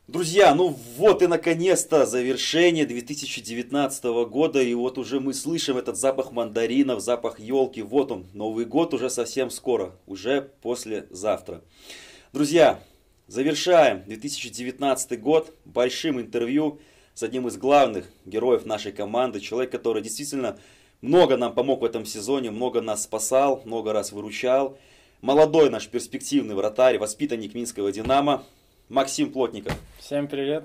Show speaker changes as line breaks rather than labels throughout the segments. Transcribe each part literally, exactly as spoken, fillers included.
Друзья, ну вот и наконец-то завершение две тысячи девятнадцатого года, и вот уже мы слышим этот запах мандаринов, запах елки, вот он, Новый год уже совсем скоро, уже послезавтра. Друзья, завершаем две тысячи девятнадцатый год большим интервью с одним из главных героев нашей команды, человек, который действительно много нам помог в этом сезоне, много нас спасал, много раз выручал. Молодой наш перспективный вратарь, воспитанник Минского Динамо, Максим Плотников.
Всем привет.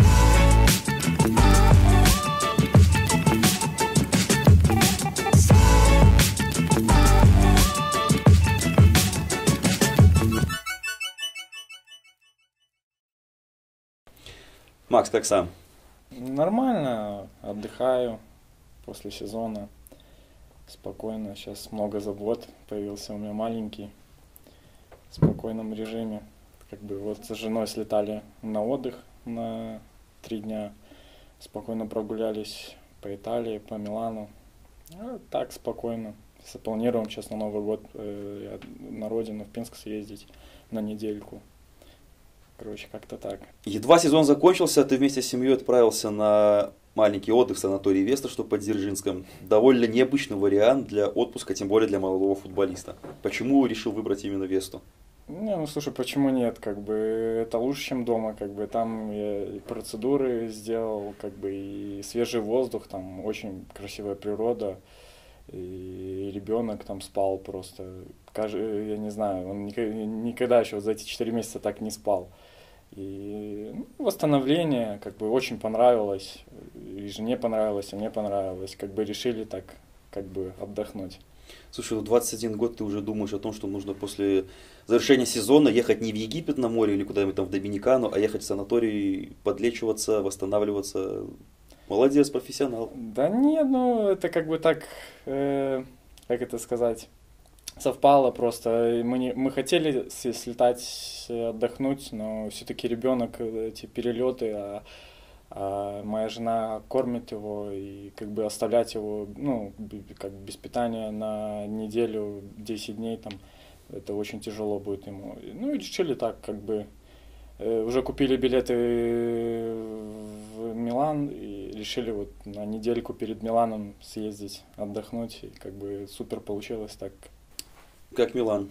Макс, как сам?
Нормально, отдыхаю после сезона. Спокойно, сейчас много забот, появился у меня маленький, в спокойном режиме. Как бы вот с женой слетали на отдых на три дня, спокойно прогулялись по Италии, по Милану. А так спокойно. Запланируем сейчас на Новый год э, на родину, в Пинск съездить на недельку. Короче, как-то так.
Едва сезон закончился, ты вместе с семьей отправился на маленький отдых в санатории Веста, что под Дзержинском. Довольно необычный вариант для отпуска, тем более для молодого футболиста. Почему решил выбрать именно Весту?
Не, ну слушай, почему нет, как бы это лучше, чем дома, как бы там я и процедуры сделал, как бы и свежий воздух, там очень красивая природа, и ребенок там спал просто, я не знаю, он никогда еще за эти четыре месяца так не спал. И ну, восстановление, как бы очень понравилось, и жене понравилось, и мне понравилось, как бы решили так, как бы отдохнуть.
Слушай, в двадцать один год ты уже думаешь о том, что нужно после завершения сезона ехать не в Египет на море или куда-нибудь там в Доминикану, а ехать в санаторий, подлечиваться, восстанавливаться. Молодец, профессионал.
Да нет, ну это как бы так, э, как это сказать, совпало просто. Мы, не, мы хотели слетать, отдохнуть, но все-таки ребенок, эти перелеты, а А моя жена кормит его, и как бы оставлять его, ну, как без питания на неделю, десять дней, там, это очень тяжело будет ему. Ну, и решили так, как бы, э, уже купили билеты в Милан, и решили вот на недельку перед Миланом съездить, отдохнуть, и как бы супер получилось так.
Как Милан?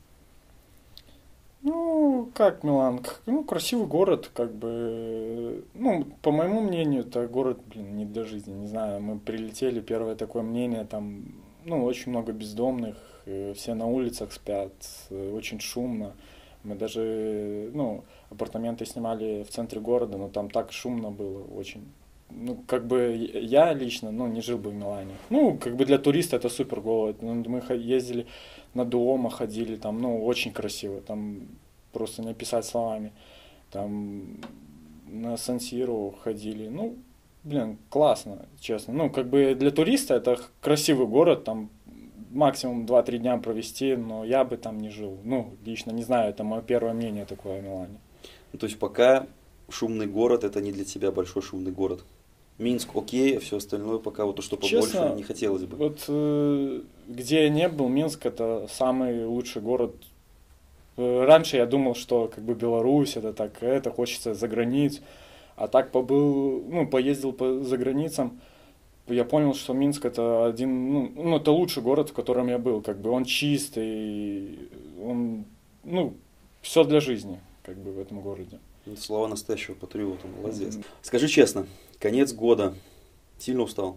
Ну, как Милан? Ну, красивый город, как бы, ну, по моему мнению, это город, блин, не для жизни, не знаю, мы прилетели, первое такое мнение, там, ну, очень много бездомных, все на улицах спят, очень шумно, мы даже, ну, апартаменты снимали в центре города, но там так шумно было очень. Ну, как бы я лично, ну, не жил бы в Милане. Ну, как бы для туриста это супер город. Мы ездили на Дуомо, ходили там, ну, очень красиво, там просто не описать словами. Там на Сан-Сиро ходили, ну, блин, классно, честно. Ну, как бы для туриста это красивый город, там максимум два-три дня провести, но я бы там не жил. Ну, лично не знаю, это мое первое мнение такое о Милане.
Ну, то есть пока шумный город, это не для тебя большой шумный город. Минск окей, а все остальное пока вот то, что побольше,
честно,
не хотелось бы.
Вот э, где я не был, Минск это самый лучший город. Раньше я думал, что как бы Беларусь это так, это хочется за границу, а так побыл, ну, поездил по за границам, я понял, что Минск это один, ну, ну, это лучший город, в котором я был, как бы он чистый, он, ну, все для жизни, как бы в этом городе.
Слова настоящего патриота, молодец. Mm-hmm. Скажи честно, конец года, сильно устал?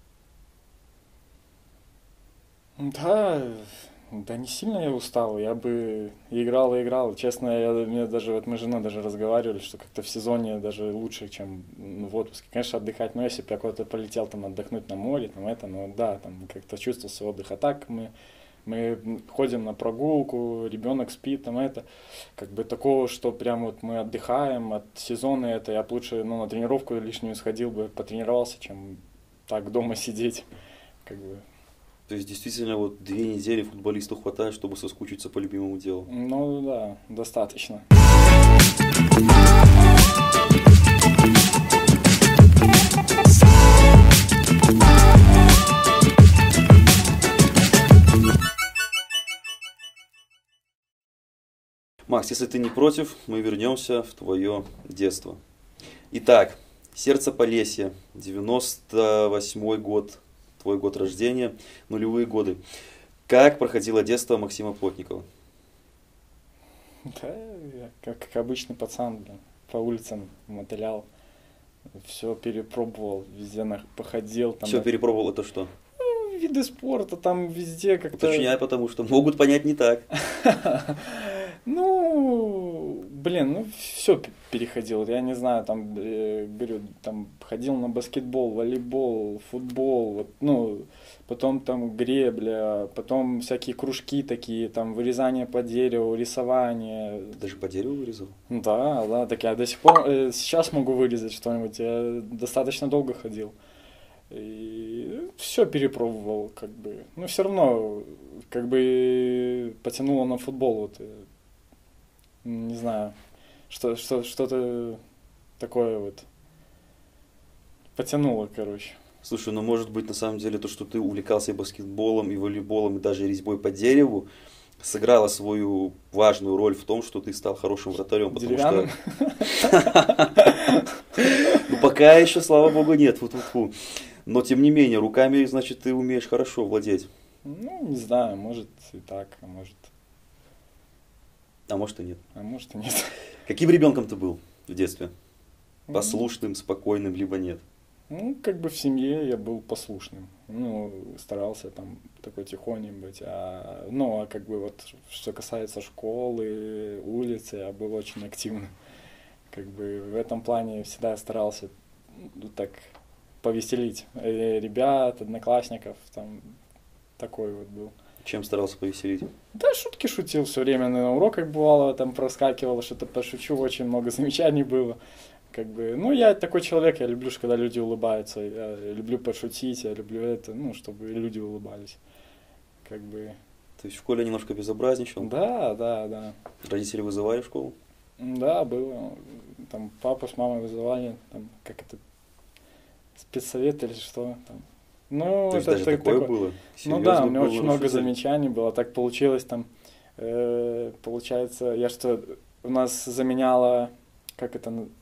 Да, да не сильно я устал, я бы играл и играл. Честно, я, мне даже, вот мы с женой даже разговаривали, что как-то в сезоне даже лучше, чем в отпуске. Конечно, отдыхать, но если бы я куда-то полетел там отдохнуть на море, там это, ну да, там как-то чувствовался отдых. А так мы... Мы ходим на прогулку, ребенок спит, там это, как бы такого, что прям вот мы отдыхаем от сезона, это я бы лучше, ну, на тренировку лишнюю сходил бы, потренировался, чем так дома сидеть, как бы.
То есть действительно вот две недели футболисту хватает, чтобы соскучиться по любимому делу?
Ну да, достаточно.
Макс, Макс, если ты не против, мы вернемся в твое детство. Итак, Сердце Полесья, девяносто восьмой год, твой год рождения, нулевые годы. Как проходило детство Максима Плотникова?
Да, я как, как обычный пацан, блин, по улицам мотылял, все перепробовал, везде на, походил. Там,
Все перепробовал, это что?
Ну, виды спорта, там везде как-то...
Уточняй, потому что могут понять не так.
Ну, блин, ну все переходил, я не знаю, там, э, говорю, там ходил на баскетбол, волейбол, футбол, вот, ну, потом там гребля, потом всякие кружки такие, там, вырезание по дереву, рисование.
Ты даже по дереву вырезал?
Да, да, так я до сих пор, э, сейчас могу вырезать что-нибудь, я достаточно долго ходил. И все перепробовал, как бы, но все равно, как бы, потянуло на футбол, вот, не знаю, что, что, что-то такое вот потянуло, короче.
Слушай, ну может быть на самом деле то, что ты увлекался и баскетболом, и волейболом, и даже резьбой по дереву, сыграло свою важную роль в том, что ты стал хорошим вратарем.
Деревянным?
Ну пока еще, слава богу, нет. Фу-фу-фу. Но тем не менее, руками, значит, ты умеешь хорошо владеть.
Ну, не знаю, может и так, а может...
А может и нет.
А может и нет.
Каким ребенком ты был в детстве? Послушным, спокойным, либо нет?
Ну, как бы в семье я был послушным. Ну, старался там такой тихоней быть. А, ну, а как бы вот, что касается школы, улицы, я был очень активным. Как бы в этом плане всегда старался, ну, так повеселить ребят, одноклассников, там такой вот был.
Чем старался повеселить?
Да, шутки шутил все время, на уроках бывало, там проскакивало, что-то пошучу, очень много замечаний было. Как бы, ну, я такой человек, я люблю, когда люди улыбаются, я люблю пошутить, я люблю это, ну, чтобы люди улыбались. Как бы...
То есть в школе немножко безобразничал?
Да, да, да.
Родители вызывали в школу?
Да, было. Там папу с мамой вызывали, там, как это, спецсовет или что там. Ну,
то есть
это,
даже
так,
такое
такое
было?
Ну да, у меня
было
очень много
шутить?
замечаний было. Так получилось там, э, получается, я что, у нас заменяла, как это, ну,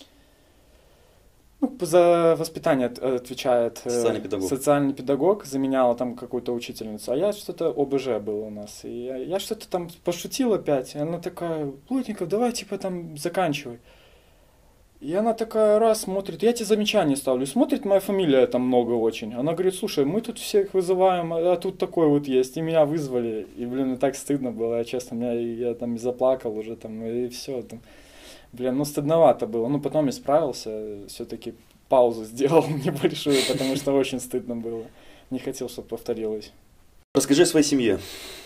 за воспитание отвечает э,
Социальный педагог.
социальный педагог, заменяла там какую-то учительницу, а я что-то ОБЖ было у нас, и я, я что-то там пошутил опять, и она такая: Плотников, давай типа там заканчивай. И она такая раз смотрит, я тебе замечание ставлю, смотрит, моя фамилия там много очень. Она говорит: слушай, мы тут всех вызываем, а тут такой вот есть, и меня вызвали. И, блин, мне так стыдно было, я честно, меня, я там и заплакал уже там, и все. Там. Блин, ну стыдновато было. Ну потом исправился, все-таки паузу сделал небольшую, потому что очень стыдно было. Не хотел, чтобы повторилось.
Расскажи о своей семье.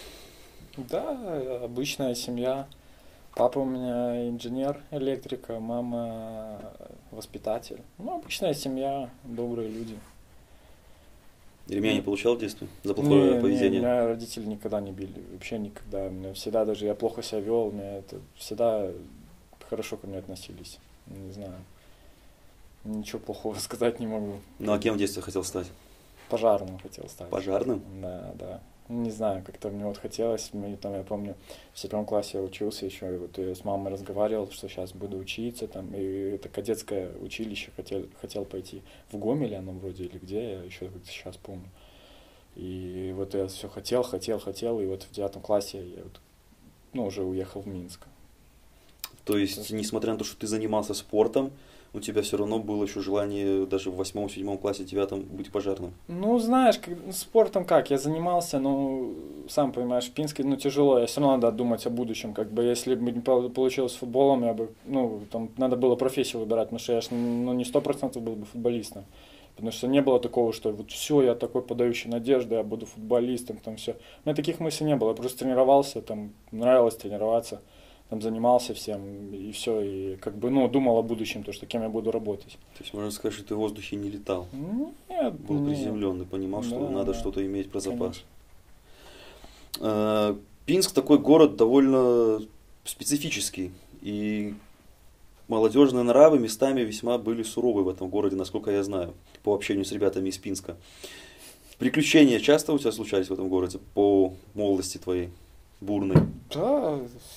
Да, обычная семья. Папа у меня инженер, электрика, мама воспитатель. Ну, обычная семья, добрые люди.
Ремня не получал в детстве за плохое
не,
поведение?
Не, меня родители никогда не били, вообще никогда. Меня всегда, даже я плохо себя вел, меня это всегда хорошо ко мне относились. Не знаю, ничего плохого сказать не могу.
Ну, а кем в детстве хотел стать?
Пожарным хотел стать.
Пожарным?
Да, да. Не знаю, как-то мне вот хотелось, мне, там, я помню, в седьмом классе я учился еще, и вот я с мамой разговаривал, что сейчас буду учиться, там, и это кадетское училище, хотел, хотел пойти в Гомеле, оно вроде, или где, я еще сейчас помню. И вот я все хотел, хотел, хотел, и вот в девятом классе я вот, ну, уже уехал в Минск.
То есть, несмотря на то, что ты занимался спортом, у тебя все равно было еще желание даже в восьмом, седьмом классе, девятом быть пожарным?
Ну, знаешь, как, спортом как, я занимался, ну, сам понимаешь, в Пинске, ну, тяжело, я все равно надо думать о будущем, как бы, если бы не получилось с футболом, я бы, ну, там, надо было профессию выбирать, потому что я ж, ну, не сто процентов был бы футболистом, потому что не было такого, что вот все, я такой подающий надежды, я буду футболистом, там, все. У меня таких мыслей не было, я просто тренировался, там, нравилось тренироваться. Там занимался всем, и все, и как бы, ну, думал о будущем, то, что кем я буду работать.
То есть, можно сказать, что ты в воздухе не летал?
Нет.
Был приземленный, понимал, что
да,
надо
да,
что-то иметь про запас.
Конечно.
Пинск такой город довольно специфический, и молодежные нравы местами весьма были суровы в этом городе, насколько я знаю, по общению с ребятами из Пинска. Приключения часто у тебя случались в этом городе по молодости твоей, бурной?
Да,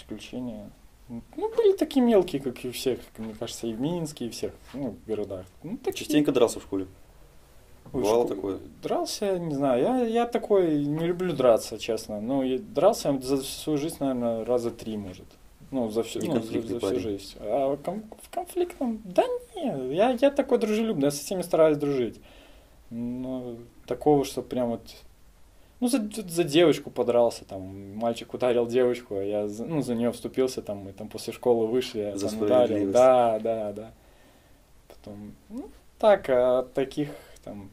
исключения. Ну, были такие мелкие, как и у всех, мне кажется, и в Минске, и в всех, ну, городах. Ну, такие.
Частенько дрался в школе?
Ой,
Бывало
школ-
такое?
Дрался, не знаю, я, я такой не люблю драться, честно. Ну, я дрался за всю свою жизнь, наверное, раза три, может. Ну, за всю,
Не
ну, за,
конфликтный
за всю
парень.
жизнь. А кон- в конфликтном, да не, я, я такой дружелюбный, я со всеми стараюсь дружить. Но такого, что прям вот... Ну, за, за девочку подрался, там, мальчик ударил девочку, а я, за- ну, за нее вступился, там, мы там после школы вышли, я
За
там ударил.
справедливость.
Да, да, да. Потом, ну, так, а от таких, там...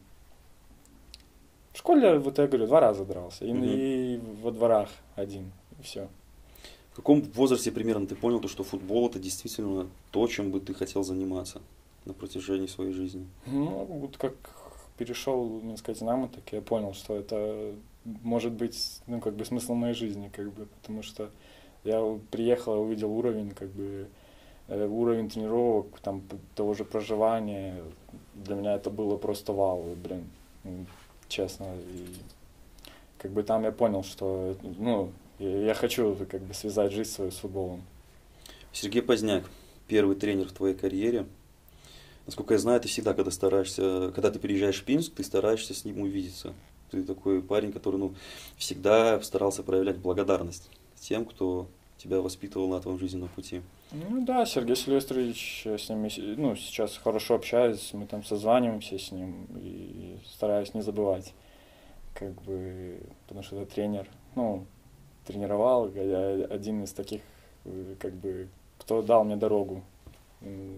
В школе, вот я говорю, два раза дрался, и,
Мгм.
и во дворах один, и все.
В каком возрасте примерно ты понял, то, что футбол это действительно то, чем бы ты хотел заниматься на протяжении своей жизни?
Ну, вот как перешел в Минское Динамо, так я понял, что это может быть, ну, как бы смысл моей жизни, как бы, потому что я приехал, увидел уровень, как бы, э, уровень тренировок, там, п- того же проживания, для меня это было просто вау, блин, м, честно, и как бы там я понял, что, ну, я я хочу, как бы, связать жизнь свою с футболом.
Сергей Поздняк, первый тренер в твоей карьере. Насколько я знаю, ты всегда, когда стараешься, когда ты приезжаешь в Пинск, ты стараешься с ним увидеться. Ты такой парень, который, ну, всегда старался проявлять благодарность тем, кто тебя воспитывал на твоем жизненном пути.
Ну да, Сергей Сильвестрович, я с ним, ес- ну, сейчас хорошо общаюсь, мы там созваниваемся с ним и стараюсь не забывать, как бы, потому что это тренер, ну, тренировал, я один из таких, э, как бы, кто дал мне дорогу м,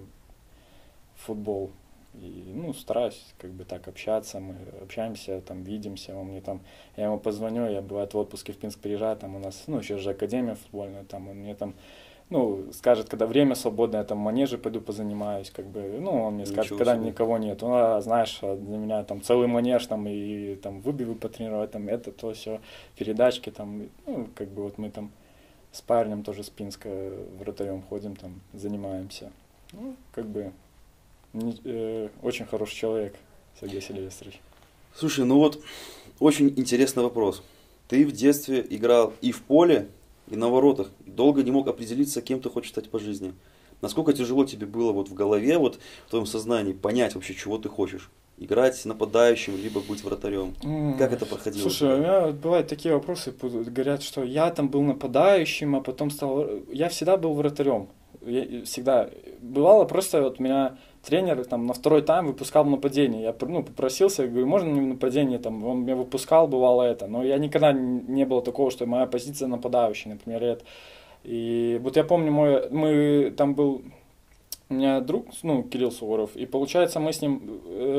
в футбол. И, ну, стараюсь, как бы, так общаться, мы общаемся, там, видимся, он мне там, я ему позвоню, я, бывает, в отпуске в Пинск приезжаю, там у нас, ну, сейчас же академия футбольная, там, он мне там, ну, скажет, когда время свободное, там, в манеже пойду позанимаюсь, как бы, ну, он мне скажет,
Ничего
когда
себе.
никого нет, ну, а, знаешь, а для меня там целый манеж, там, и там выбивы потренировать, там, это, то, все, передачки, там, и, ну, как бы, вот мы там с парнем тоже с Пинска вратарем ходим, там, занимаемся, ну, как бы, не- э, очень хороший человек, Сергей Сильвестрович.
Слушай, ну вот, очень интересный вопрос. Ты в детстве играл и в поле, и на воротах. Долго не мог определиться, кем ты хочешь стать по жизни. Насколько тяжело тебе было вот в голове, вот в твоем сознании понять вообще, чего ты хочешь? Играть нападающим, либо быть вратарем.
М,
Как это проходило? у
Слушай, у
тебя?
меня вот бывают такие вопросы, пу- говорят, что я там был нападающим, а потом стал... Я всегда был вратарем. Я всегда. Бывало просто вот меня тренер там на второй тайм выпускал в нападение. Я ну, попросился, я говорю, можно мне в нападение? Там, он меня выпускал, бывало это. Но я никогда н- не было такого, что моя позиция нападающий, например. и это. И вот я помню, мой, мы там был... У меня друг, ну, Кирилл Суворов, и получается мы с ним,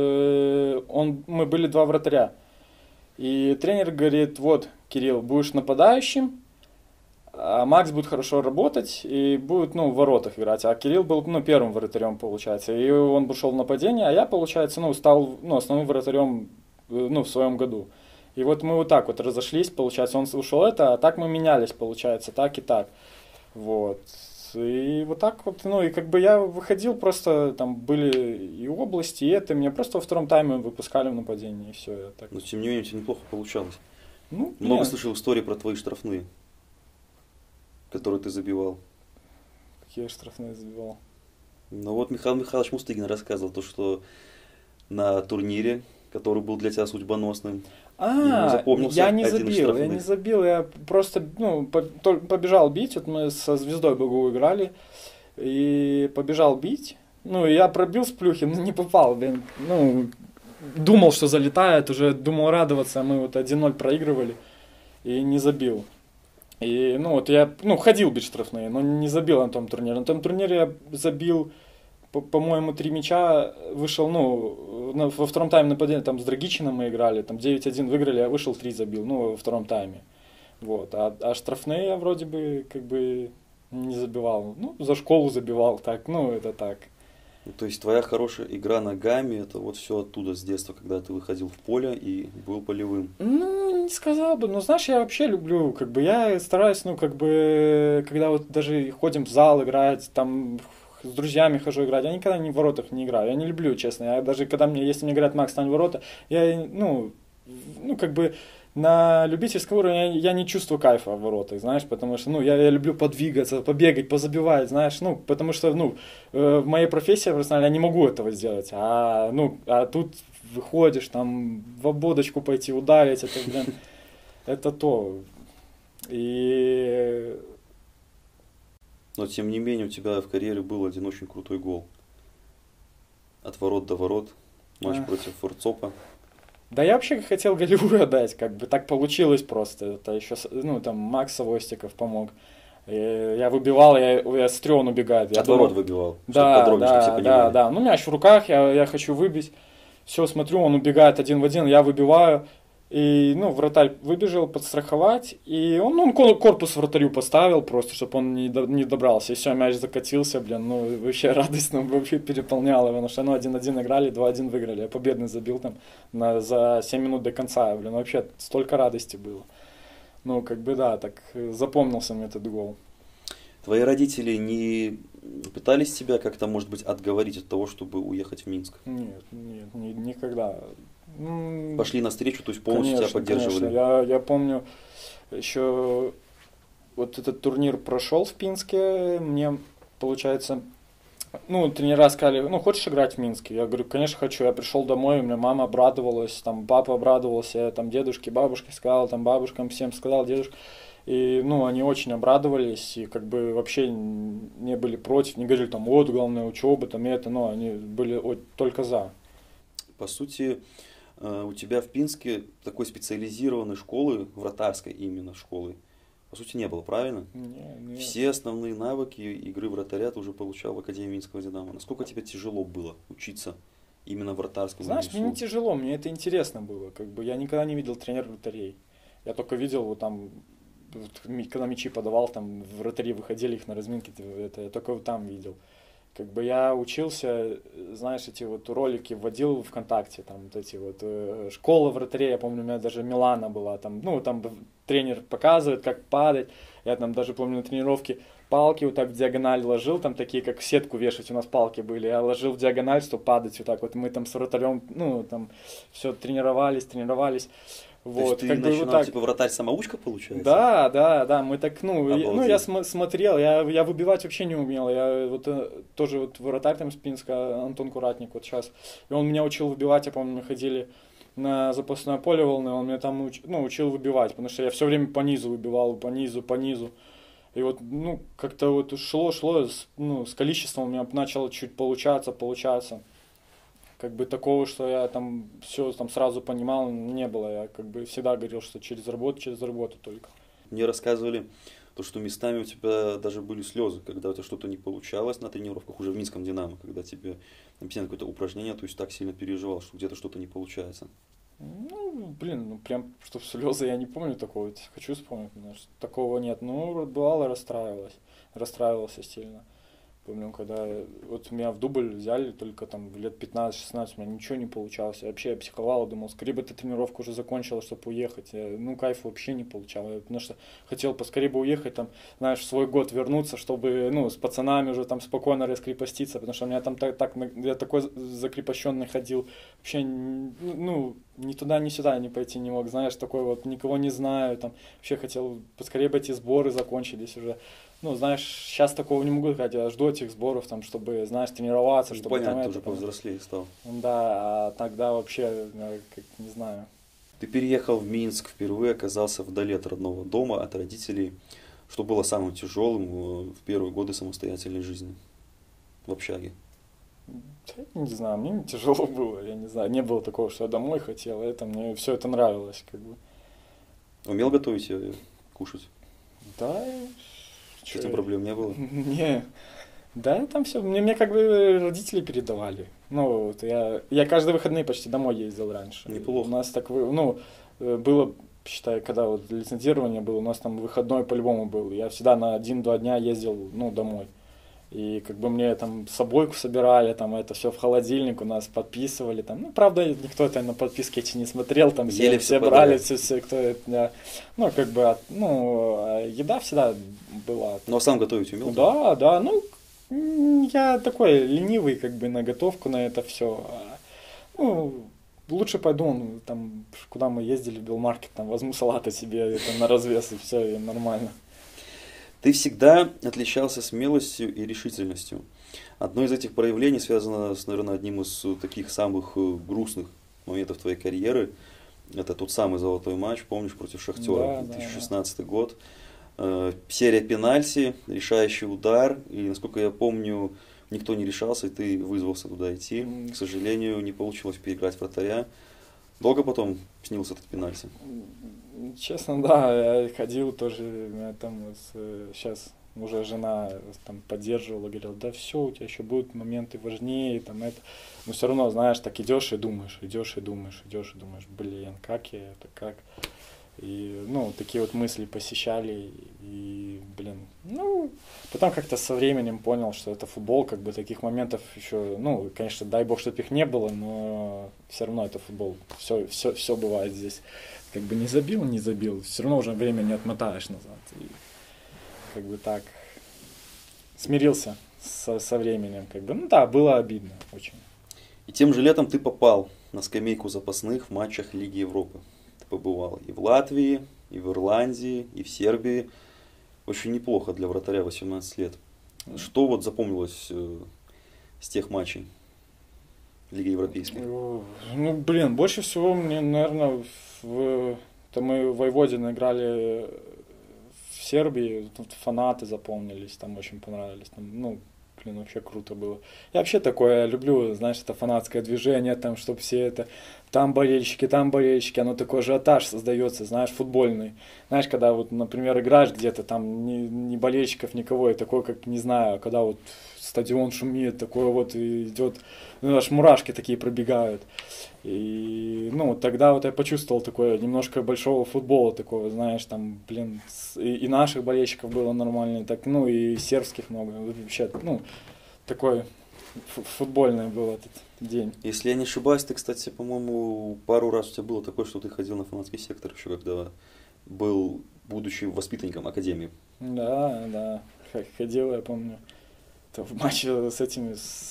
э, он, мы были два вратаря. И тренер говорит, вот, Кирилл, будешь нападающим, а Макс будет хорошо работать и будет, ну, в воротах играть. А Кирилл был, ну, первым вратарем, получается. И он ушел в нападение, а я, получается, ну, стал, ну, основным вратарем, э, ну, в своем году. И вот мы вот так вот разошлись, получается, он ушел это, а так мы менялись, получается, так и так. Вот. И вот так вот, ну, и как бы я выходил просто, там были и области, и это, меня просто во втором тайме выпускали в нападение, и все, я так.
Но тем не менее, у тебя неплохо получалось.
Ну,
Много
нет,
слышал историй про твои штрафные, которые ты забивал.
какие штрафные забивал.
Ну вот Михаил Михайлович Мустыгин рассказывал то, что на турнире, который был для тебя судьбоносным, ему
А,
запомнился
я не
один из
забил, я
штрафных.
не забил, я просто, ну, по- то- побежал бить, вот мы со Звездой БГУ играли, и побежал бить, ну, и я пробил с плюхи, но не попал, блин, ну, думал, что залетает, уже думал радоваться, а мы вот один ноль проигрывали, и не забил. И, ну, вот я, ну, ходил бить штрафные, но не забил на том турнире. На том турнире я забил, по- по-моему, три мяча, вышел, ну, на- во втором тайме нападения, там с Драгичиным мы играли, там девять один выиграли, я вышел, три забил, ну, во втором тайме. Вот, а, а штрафные я вроде бы, как бы, не забивал. Ну, за школу забивал, так, ну, это так.
Ну, то есть твоя хорошая игра ногами, это вот все оттуда с детства, когда ты выходил в поле и был полевым.
Ну, не сказал бы, но знаешь, я вообще люблю, как бы, я стараюсь, ну, как бы, когда вот даже ходим в зал играть, там, с друзьями хожу играть, я никогда не в воротах не играю, я не люблю, честно, я даже, когда мне, если мне говорят, Макс, стань в ворота, я, ну, в- ну, как бы, на любительском уровне я, я не чувствую кайфа в воротах, знаешь, потому что, ну, я, я люблю подвигаться, побегать, позабивать, знаешь, ну, потому что, ну, э, в моей профессии профессиональной я не могу этого сделать, а, ну, а тут выходишь, там, в ободочку пойти ударить, это, блин, это то, и...
Но, тем не менее, у тебя в карьере был один очень крутой гол. От ворот до ворот, матч а. против Форцопа.
Да я вообще хотел голевую отдать, как бы так получилось просто. Это еще, ну, там, Макс Савостиков помог. И я выбивал, я, я с трён убегаю.
От ворот выбивал,
да, подробнее, да, чтобы все понимали. Да, да, ну мяч в руках, я, я хочу выбить. Все, смотрю, он убегает один в один, я выбиваю. И, ну, вратарь выбежал подстраховать, и он, ну, он корпус вратарю поставил просто, чтобы он не, до, не добрался. И все, мяч закатился, блин, ну, вообще радость нам вообще переполняла, потому что, ну, один-один играли, два-один выиграли. Я победный забил там на, за семь минут до конца, блин, вообще столько радости было. Ну, как бы, да, так запомнился мне этот гол.
Твои родители не пытались тебя как-то, может быть, отговорить от того, чтобы уехать в Минск?
Нет, нет, ни, никогда.
Пошли навстречу, то есть полностью
конечно,
тебя поддерживали?
Конечно. Я, я помню, еще вот этот турнир прошел в Пинске, мне, получается, ну, тренера сказали, ну, хочешь играть в Минске? Я говорю, конечно, хочу. Я пришел домой, у меня мама обрадовалась, там, папа обрадовался, я там дедушке, бабушке сказал, там, бабушкам всем сказал, дедушке. И, ну, они очень обрадовались, и как бы вообще не были против, не говорили, там, вот, главное, учеба, там, и это, но они были только за.
По сути, у тебя в Пинске такой специализированной школы, вратарской именно школы, по сути, не было, правильно?
Нет, нет.
Все основные навыки игры вратаря ты уже получал в Академии Минского Динамо. Насколько тебе тяжело было учиться именно вратарскому?
Знаешь, мне не тяжело, мне это интересно было. Как бы я никогда не видел тренера вратарей. Я только видел вот там, вот, когда мячи подавал, там вратари выходили их на разминки, это я только вот там видел. Как бы я учился, знаешь, эти вот ролики вводил ВКонтакте, там вот эти вот э, школа вратарей, я помню, у меня даже Милана была, там, ну, там тренер показывает, как падать, я там даже помню на тренировке палки вот так в диагональ ложил, там такие, как в сетку вешать, у нас палки были, я ложил в диагональ, чтобы падать вот так вот, мы там с вратарем, ну, там, все тренировались, тренировались. Вот,
то есть ты
как
начинал,
бы, вот так...
типа, вратарь-самоучка, получается?
Да, да, да, мы так, ну, я, ну, я см- смотрел, я, я выбивать вообще не умел, я вот тоже вот вратарь там с Пинска, Антон Куратник, вот сейчас, и он меня учил выбивать, я помню, мы ходили на запасное поле волны, он меня там, уч, ну, учил выбивать, потому что я все время по низу выбивал, по низу, по низу, и вот, ну, как-то вот шло, шло, ну, с количеством у меня начало чуть получаться, получаться. Как бы такого, что я там все там сразу понимал, не было. Я как бы всегда говорил, что через работу, через работу только.
Мне рассказывали, то, что местами у тебя даже были слезы, когда у тебя что-то не получалось на тренировках, уже в Минском Динамо, когда тебе написано какое-то упражнение, то есть так сильно переживал, что где-то что-то не получается.
Ну, блин, ну прям, что слезы я не помню такого, хочу вспомнить, что такого нет. Ну, бывало, расстраивалась, расстраивался сильно. Помню, когда вот меня в дубль взяли только там лет пятнадцать-шестнадцать, у меня ничего не получалось. Я вообще я психовал, думал, скорее бы эта тренировка уже закончилась, чтобы уехать. Я, ну, кайфа вообще не получал. Я, потому что хотел поскорее бы уехать, там, знаешь, в свой год вернуться, чтобы, ну, с пацанами уже там спокойно раскрепоститься, потому что у меня там так, так я такой закрепощенный ходил. Вообще, ну, ни туда, ни сюда не пойти не мог, знаешь, такой вот, никого не знаю, там, вообще хотел поскорее бы эти сборы закончились уже. Ну, знаешь, сейчас такого не могу сказать, я жду этих сборов, там, чтобы, знаешь, тренироваться,
ну,
чтобы...
Понятно,
там,
ты
это,
уже повзрослее стал.
Да, а тогда вообще, как, не знаю.
Ты переехал в Минск, впервые оказался вдали от родного дома, от родителей. Что было самым тяжелым в первые годы самостоятельной жизни в общаге?
Я не знаю, мне не тяжело было, я не знаю, не было такого, что я домой хотел, это мне все это нравилось, как бы.
Умел готовить и кушать?
Да.
С этим проблем не было?
Не, да, там все, мне, мне как бы родители передавали. Ну, вот я, я каждые выходные почти домой ездил раньше.
Неплохо.
У нас так, ну, было, считай, когда вот лицензирование было, у нас там выходной по-любому был. Я всегда на один-два дня ездил, ну, домой. И как бы мне там собойку собирали, там это все в холодильник у нас подписывали, там, ну, правда, никто это на подписки эти не смотрел, там все, все брали, все, все, кто это, да. Ну, как бы, ну, еда всегда была.
Ну, а сам готовить умел?
Да, да, ну, я такой ленивый, как бы, на готовку, на это все. Ну, лучше пойду, ну, там, куда мы ездили, в Белмаркет, там, возьму салата себе это, на развес, и все, и нормально.
Ты всегда отличался смелостью и решительностью. Одно из этих проявлений связано с, наверное, одним из таких самых грустных моментов твоей карьеры. Это тот самый золотой матч, помнишь, против Шахтера,
Да,
две тысячи шестнадцатый
да,
год. Э, серия пенальти, решающий удар. И, насколько я помню, никто не решался, и ты вызвался туда идти.
да.
К сожалению, не получилось переиграть вратаря. Долго потом снился этот пенальти?
Честно, да, я ходил тоже, меня там сейчас уже жена там поддерживала, говорила, да все, у тебя еще будут моменты важнее, там это. Но все равно, знаешь, так идешь и думаешь, идешь и думаешь, идешь и думаешь, блин, как я это, как. И, ну, такие вот мысли посещали, и, блин, ну, потом как-то со временем понял, что это футбол, как бы таких моментов еще, ну, конечно, дай бог, чтобы их не было, но все равно это футбол, все, все, все бывает здесь. Как бы не забил, не забил, все равно уже время не отмотаешь назад. И как бы так смирился со, со временем, как бы, ну да, было обидно очень.
И тем же летом ты попал на скамейку запасных в матчах Лиги Европы. Ты побывал и в Латвии, и в Ирландии, и в Сербии. Очень неплохо для вратаря восемнадцать лет. Что вот запомнилось э, с тех матчей Лиги Европейской?
Ну, блин, больше всего мне, наверное, в... это мы в Войводино играли в Сербии, тут фанаты запомнились, там очень понравились, там, ну, блин, вообще круто было. Я вообще такое я люблю, знаешь, это фанатское движение, там, чтобы все это, там болельщики, там болельщики, оно такой ажиотаж создается, знаешь, футбольный. Знаешь, когда вот, например, играешь где-то, там, ни, ни болельщиков, никого, и такой, как, не знаю, когда вот стадион шумит, такое вот идет, ну, аж мурашки такие пробегают. И, ну, тогда вот я почувствовал такое немножко большого футбола такого, знаешь, там, блин, и, и наших болельщиков было нормально, так, ну, и сербских много, вообще, ну, такой футбольный был этот день.
Если я не ошибаюсь, ты, кстати, по-моему, пару раз у тебя было такое, что ты ходил на фанатский сектор еще, когда был, будучи воспитанником академии.
Да, да, ходил, я помню, в матче с этими, с...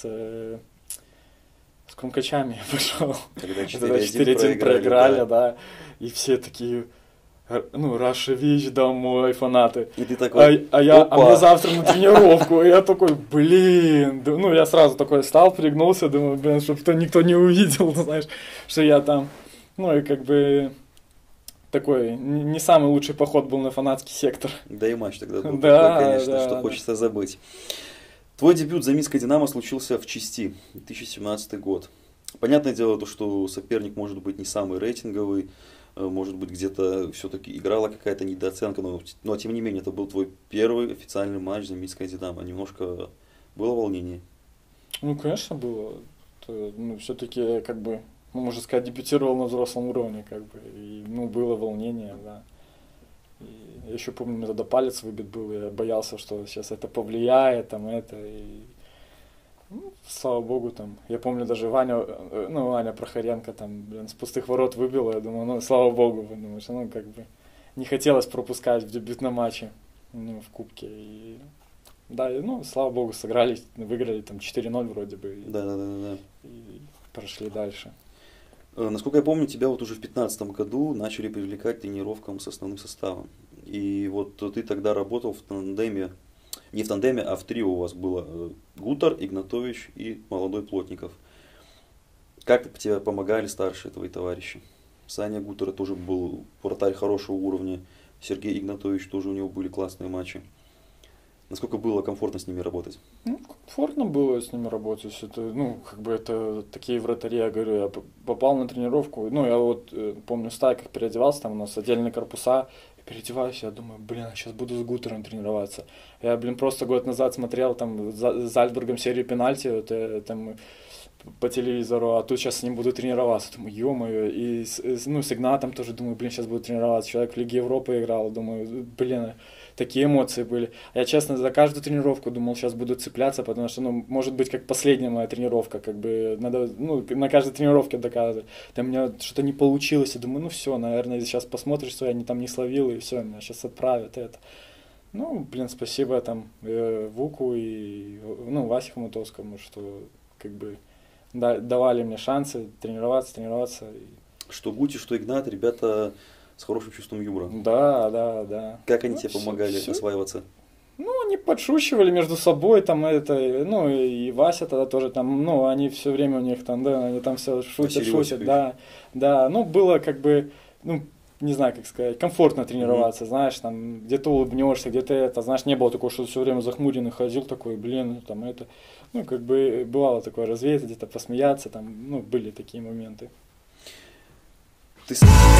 с Крумкачами я пошел.
Когда
четыре один проиграли, да. да. И все такие, ну, Раша Вич домой, фанаты.
И ты такой,
а, а, я, а мне завтра на тренировку. И я такой, блин. Ну, я сразу такой встал, пригнулся, думаю, блин, чтобы никто не увидел, знаешь, что я там. Ну, и как бы такой не самый лучший поход был на фанатский сектор.
Да и матч тогда был
да,
такой, конечно,
да,
что
да.
хочется забыть. Твой дебют за Минское Динамо случился в Чисти, две тысячи семнадцатый год. Понятное дело, то, что соперник может быть не самый рейтинговый, может быть где-то все-таки играла какая-то недооценка, но, но тем не менее это был твой первый официальный матч за Минское Динамо. Немножко было волнение?
Ну, конечно, было. Это, ну, все-таки, как бы, ну, можно сказать, дебютировал на взрослом уровне, как бы, и, ну, было волнение, да. И я еще помню, у меня тогда палец выбит был, и я боялся, что сейчас это повлияет, там, это, и, ну, слава богу, там, я помню, даже Ваня, ну, Ваня Прохоренко, там, блин, с пустых ворот выбил, я думаю, ну, слава богу, потому что, ну, как бы, не хотелось пропускать в дебютном матче, ну, в кубке, и, да, и, ну, слава богу, сыграли, выиграли, там, четыре ноль вроде бы, и,
да, да, да, да.
и прошли дальше.
Насколько я помню, тебя вот уже в две тысячи пятнадцатом году начали привлекать к тренировкам с основным составом. И вот ты тогда работал в тандеме, не в тандеме, а в трио у вас было Гутар, Игнатович и молодой Плотников. Как тебе помогали старшие твои товарищи? Саня Гутара тоже был вратарь хорошего уровня, Сергей Игнатович тоже у него были классные матчи. Насколько было комфортно с ними работать?
Ну, комфортно было с ними работать. Это, ну, как бы это такие вратари, я говорю, я попал на тренировку. Ну, я вот помню, в стайках переодевался, там у нас отдельные корпуса. Переодеваюсь, я думаю, блин, сейчас буду с Гутером тренироваться. Я, блин, просто год назад смотрел там за Зальцбургом серию пенальти, вот, э, там, по телевизору, а тут сейчас с ним буду тренироваться. Думаю, ё-моё, и с, ну, с Игнатом тоже думаю, блин, сейчас буду тренироваться. Человек в Лиге Европы играл, думаю, блин, такие эмоции были. Я, честно, за каждую тренировку думал, сейчас буду цепляться, потому что, ну, может быть, как последняя моя тренировка, как бы, надо, ну, на каждой тренировке доказывать. Там у меня что-то не получилось, я думаю, ну, все, наверное, сейчас посмотришь, что я не, там не словил, и все, меня сейчас отправят это. Ну, блин, спасибо там э, Вуку и, ну, Васе Хомутовскому, что, как бы, да, давали мне шансы тренироваться, тренироваться.
Что Гути, что Игнат, ребята с хорошим чувством юмора.
Да, да, да.
Как они
ну,
тебе
все,
помогали
все.
осваиваться?
Ну, они подшучивали между собой, там, это, ну, и Вася тогда тоже там, ну, они все время у них там, да, они там все шутят,
Василий
шутят,
Осипович.
да, да, ну, было как бы, ну, не знаю, как сказать, комфортно тренироваться, mm-hmm. знаешь, там, где-то улыбнешься, где-то это, знаешь, не было такого, что все время захмуренный ходил, такой, блин, там, это, ну, как бы, бывало такое развеяться, где-то посмеяться, там, ну, были такие моменты.
Ты...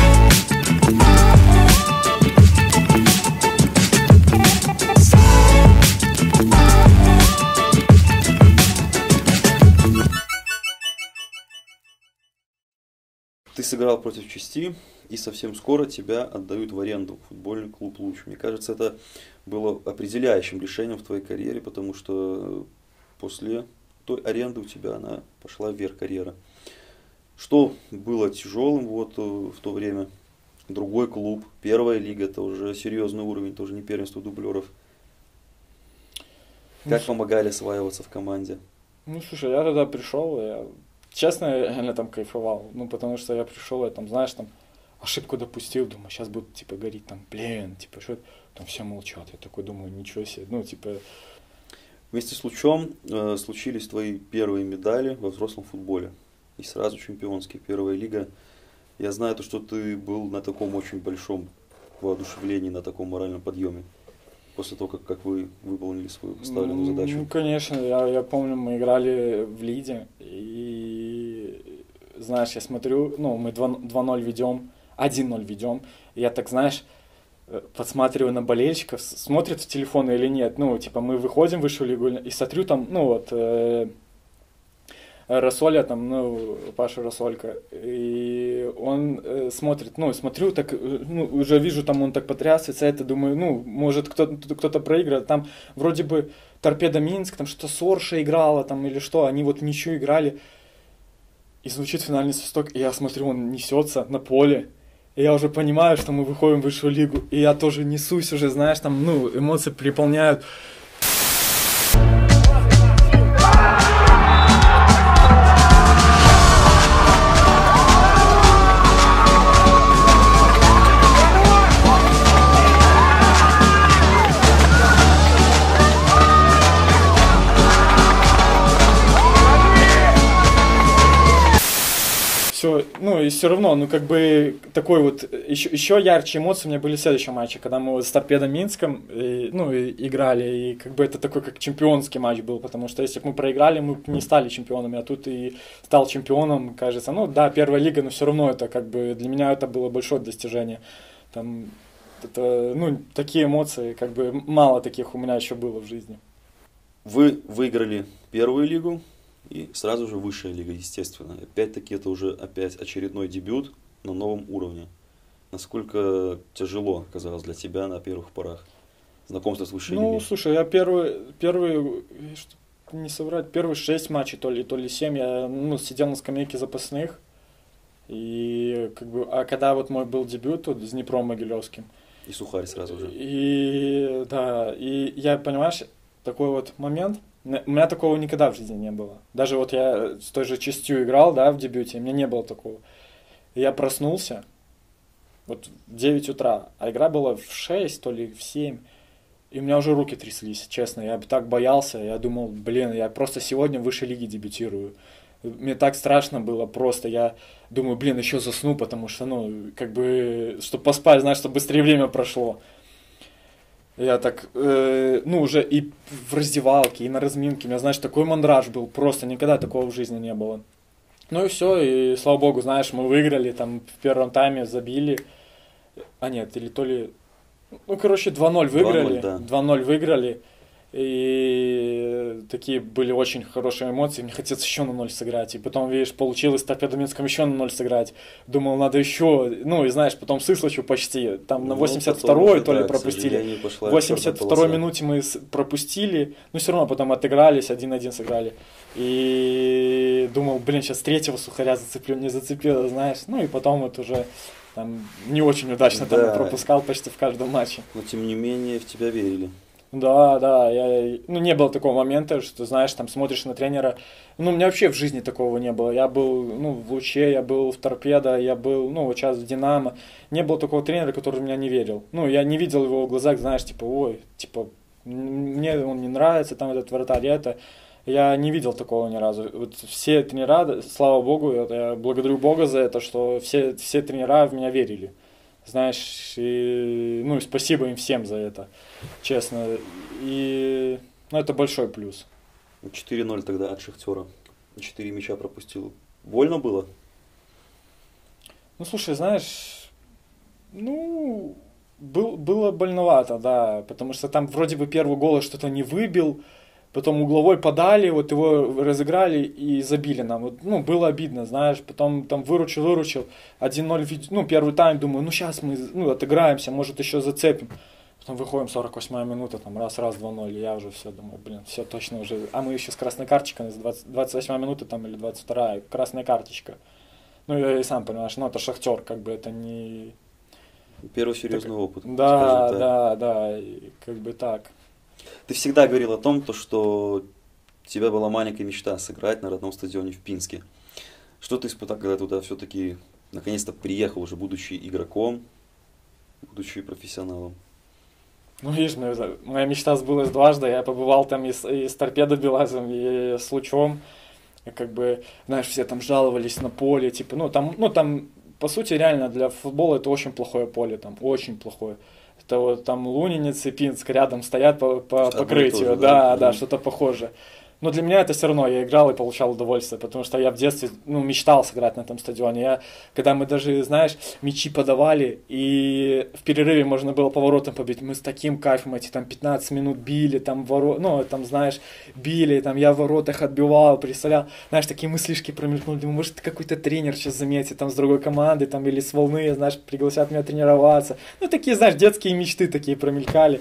Ты сыграл против Чести, и совсем скоро тебя отдают в аренду в футбольный клуб «Луч». Мне кажется, это было определяющим решением в твоей карьере, потому что после той аренды у тебя она пошла вверх карьера. Что было тяжелым вот в то время? Другой клуб, первая лига, это уже серьезный уровень, тоже не первенство дублеров. Как ну, помогали осваиваться в команде?
Ну, слушай, я тогда пришел, я, честно, я реально там кайфовал. Ну, потому что я пришел, я там, знаешь, там, ошибку допустил, думаю, сейчас будут, типа, говорить, там, блин, типа, что там все молчат. Я такой думаю, ничего себе, ну, типа...
Вместе с Лучом э, случились твои первые медали во взрослом футболе. И сразу чемпионские, первая лига. Я знаю, то, что ты был на таком очень большом воодушевлении, на таком моральном подъеме. После того, как, как вы выполнили свою поставленную задачу.
Ну, конечно, я, я помню, мы играли в Лиде, и, знаешь, я смотрю, ну, мы два ноль ведем, один ноль ведем, и я так, знаешь, подсматриваю на болельщиков, смотрят в телефоны или нет, ну, типа, мы выходим в высшую лигу, и смотрю там, ну, вот, э, Рассоля, там, ну, Паша Рассолька, и он э, смотрит, ну, смотрю, так, ну, уже вижу, там он так потрясывается, это, думаю, ну, может, кто-то, кто-то проиграет, там, вроде бы, Торпедо Минск, там, что Сорша играла, там, или что, они вот ничего играли, и звучит финальный свисток, и я смотрю, он несется на поле, и я уже понимаю, что мы выходим в высшую лигу, и я тоже несусь уже, знаешь, там, ну, эмоции переполняют. Ну, и все равно, ну, как бы, такой вот, еще, еще ярче эмоции у меня были в следующем матче, когда мы вот с Торпедо Минском, и, ну, и, играли, и как бы это такой, как чемпионский матч был, потому что если бы мы проиграли, мы бы не стали чемпионами, а тут и стал чемпионом, кажется. Ну, да, первая лига, но все равно это, как бы, для меня это было большое достижение. Там, это, ну, такие эмоции, как бы, мало таких у меня еще было в жизни.
Вы выиграли первую лигу. И сразу же высшая лига, естественно. Опять-таки это уже опять очередной дебют на новом уровне. Насколько тяжело оказалось для тебя на первых порах знакомство с высшей
ну,
лигой?
Ну, слушай, я первые, первые, чтобы не соврать, первые шесть матчей, то ли, то ли семь, я ну, сидел на скамейке запасных. И как бы, а когда вот мой был дебют вот, с Днепром Могилевским.
И Сухарь сразу же.
И да, и я, понимаешь, такой вот момент. У меня такого никогда в жизни не было. Даже вот я с той же Честью играл, да, в дебюте, у меня не было такого. И я проснулся вот в девять утра, а игра была в шесть, то ли в семь. И у меня уже руки тряслись, честно. Я так боялся, я думал, блин, я просто сегодня в высшей лиге дебютирую. Мне так страшно было просто. Я думаю, блин, еще засну, потому что, ну, как бы, чтобы поспать, знаешь, чтобы быстрее время прошло. Я так, э, ну, уже и в раздевалке, и на разминке. У меня, знаешь, такой мандраж был, просто никогда такого в жизни не было. Ну и все, и слава богу, знаешь, мы выиграли, там в первом тайме забили. А нет, или то ли... Ну, короче, два ноль выиграли.
два ноль, да.
два ноль выиграли. И такие были очень хорошие эмоции. Мне хотелось еще на ноль сыграть. И потом, видишь, получилось в Торпедо Минском еще на ноль сыграть. Думал, надо еще. Ну, и знаешь, потом с Ислачу почти. Там ну, на восемьдесят второй то ли да, пропустили. В восемьдесят второй минуте мы пропустили. Но все равно потом отыгрались, один-один сыграли. И думал, блин, сейчас третьего Сухаря зацеплю, не зацепило, знаешь. Ну, и потом вот уже... Там не очень удачно
да.
там пропускал почти в каждом матче.
Но тем не менее в тебя верили.
Да, да, я, ну, не было такого момента, что, знаешь, там смотришь на тренера, ну, у меня вообще в жизни такого не было, я был, ну, в Луче, я был в Торпедо, я был, ну, вот сейчас в Динамо, не было такого тренера, который в меня не верил, ну, я не видел его в глазах, знаешь, типа, ой, типа, мне он не нравится, там, этот вратарь, это, я не видел такого ни разу, вот все тренера, слава богу, я благодарю Бога за это, что все, все тренера в меня верили. Знаешь, и, ну и спасибо им всем за это, честно. И, ну, это большой плюс.
четыре ноль тогда от Шахтера. Четыре мяча пропустил. Больно было?
Ну, слушай, знаешь, ну, был, было больновато, да, потому что там вроде бы первый гол что-то не выбил, потом угловой подали, вот его разыграли и забили нам. Вот, ну, было обидно, знаешь, потом там выручил, выручил, один ноль, ну, первый тайм, думаю, ну, сейчас мы, ну, отыграемся, может, еще зацепим. Потом выходим, сорок восьмая минута, там, раз-раз, два-ноль, и я уже все думаю, блин, все точно уже, а мы еще с красной карточкой, двадцать восьмая минута, там, или двадцать вторая, красная карточка. Ну, я и сам понимаешь, ну, это Шахтер, как бы, это не...
Первый серьезный
так,
опыт.
Да, да, да, и как бы так.
Ты всегда говорил о том, то, что у тебя была маленькая мечта сыграть на родном стадионе в Пинске. Что ты испытал, когда туда все-таки наконец-то приехал, уже будучи игроком, будучи профессионалом?
Ну, видишь, моя мечта сбылась дважды. Я побывал там и с, и с Торпедо Белазом, и с Лучом. И как бы, знаешь, все там жаловались на поле, типа, ну, там, ну, там, по сути, реально для футбола это очень плохое поле, там, очень плохое. Это вот там Лунинец и Пинск рядом стоят по, по покрытию, тоже, да, да, да, что-то похожее. Но для меня это все равно, я играл и получал удовольствие, потому что я в детстве, ну, мечтал сыграть на этом стадионе. Я, когда мы даже, знаешь, мячи подавали, и в перерыве можно было поворотом побить, мы с таким кайфом эти там пятнадцать минут били, там, воро... ну, там, знаешь, били, там, я в воротах отбивал, представлял, знаешь, такие мыслишки промелькнули, думаю, может, какой-то тренер сейчас заметит, там, с другой команды, там, или с волны, знаешь, пригласят меня тренироваться. Ну, такие, знаешь, детские мечты такие промелькали.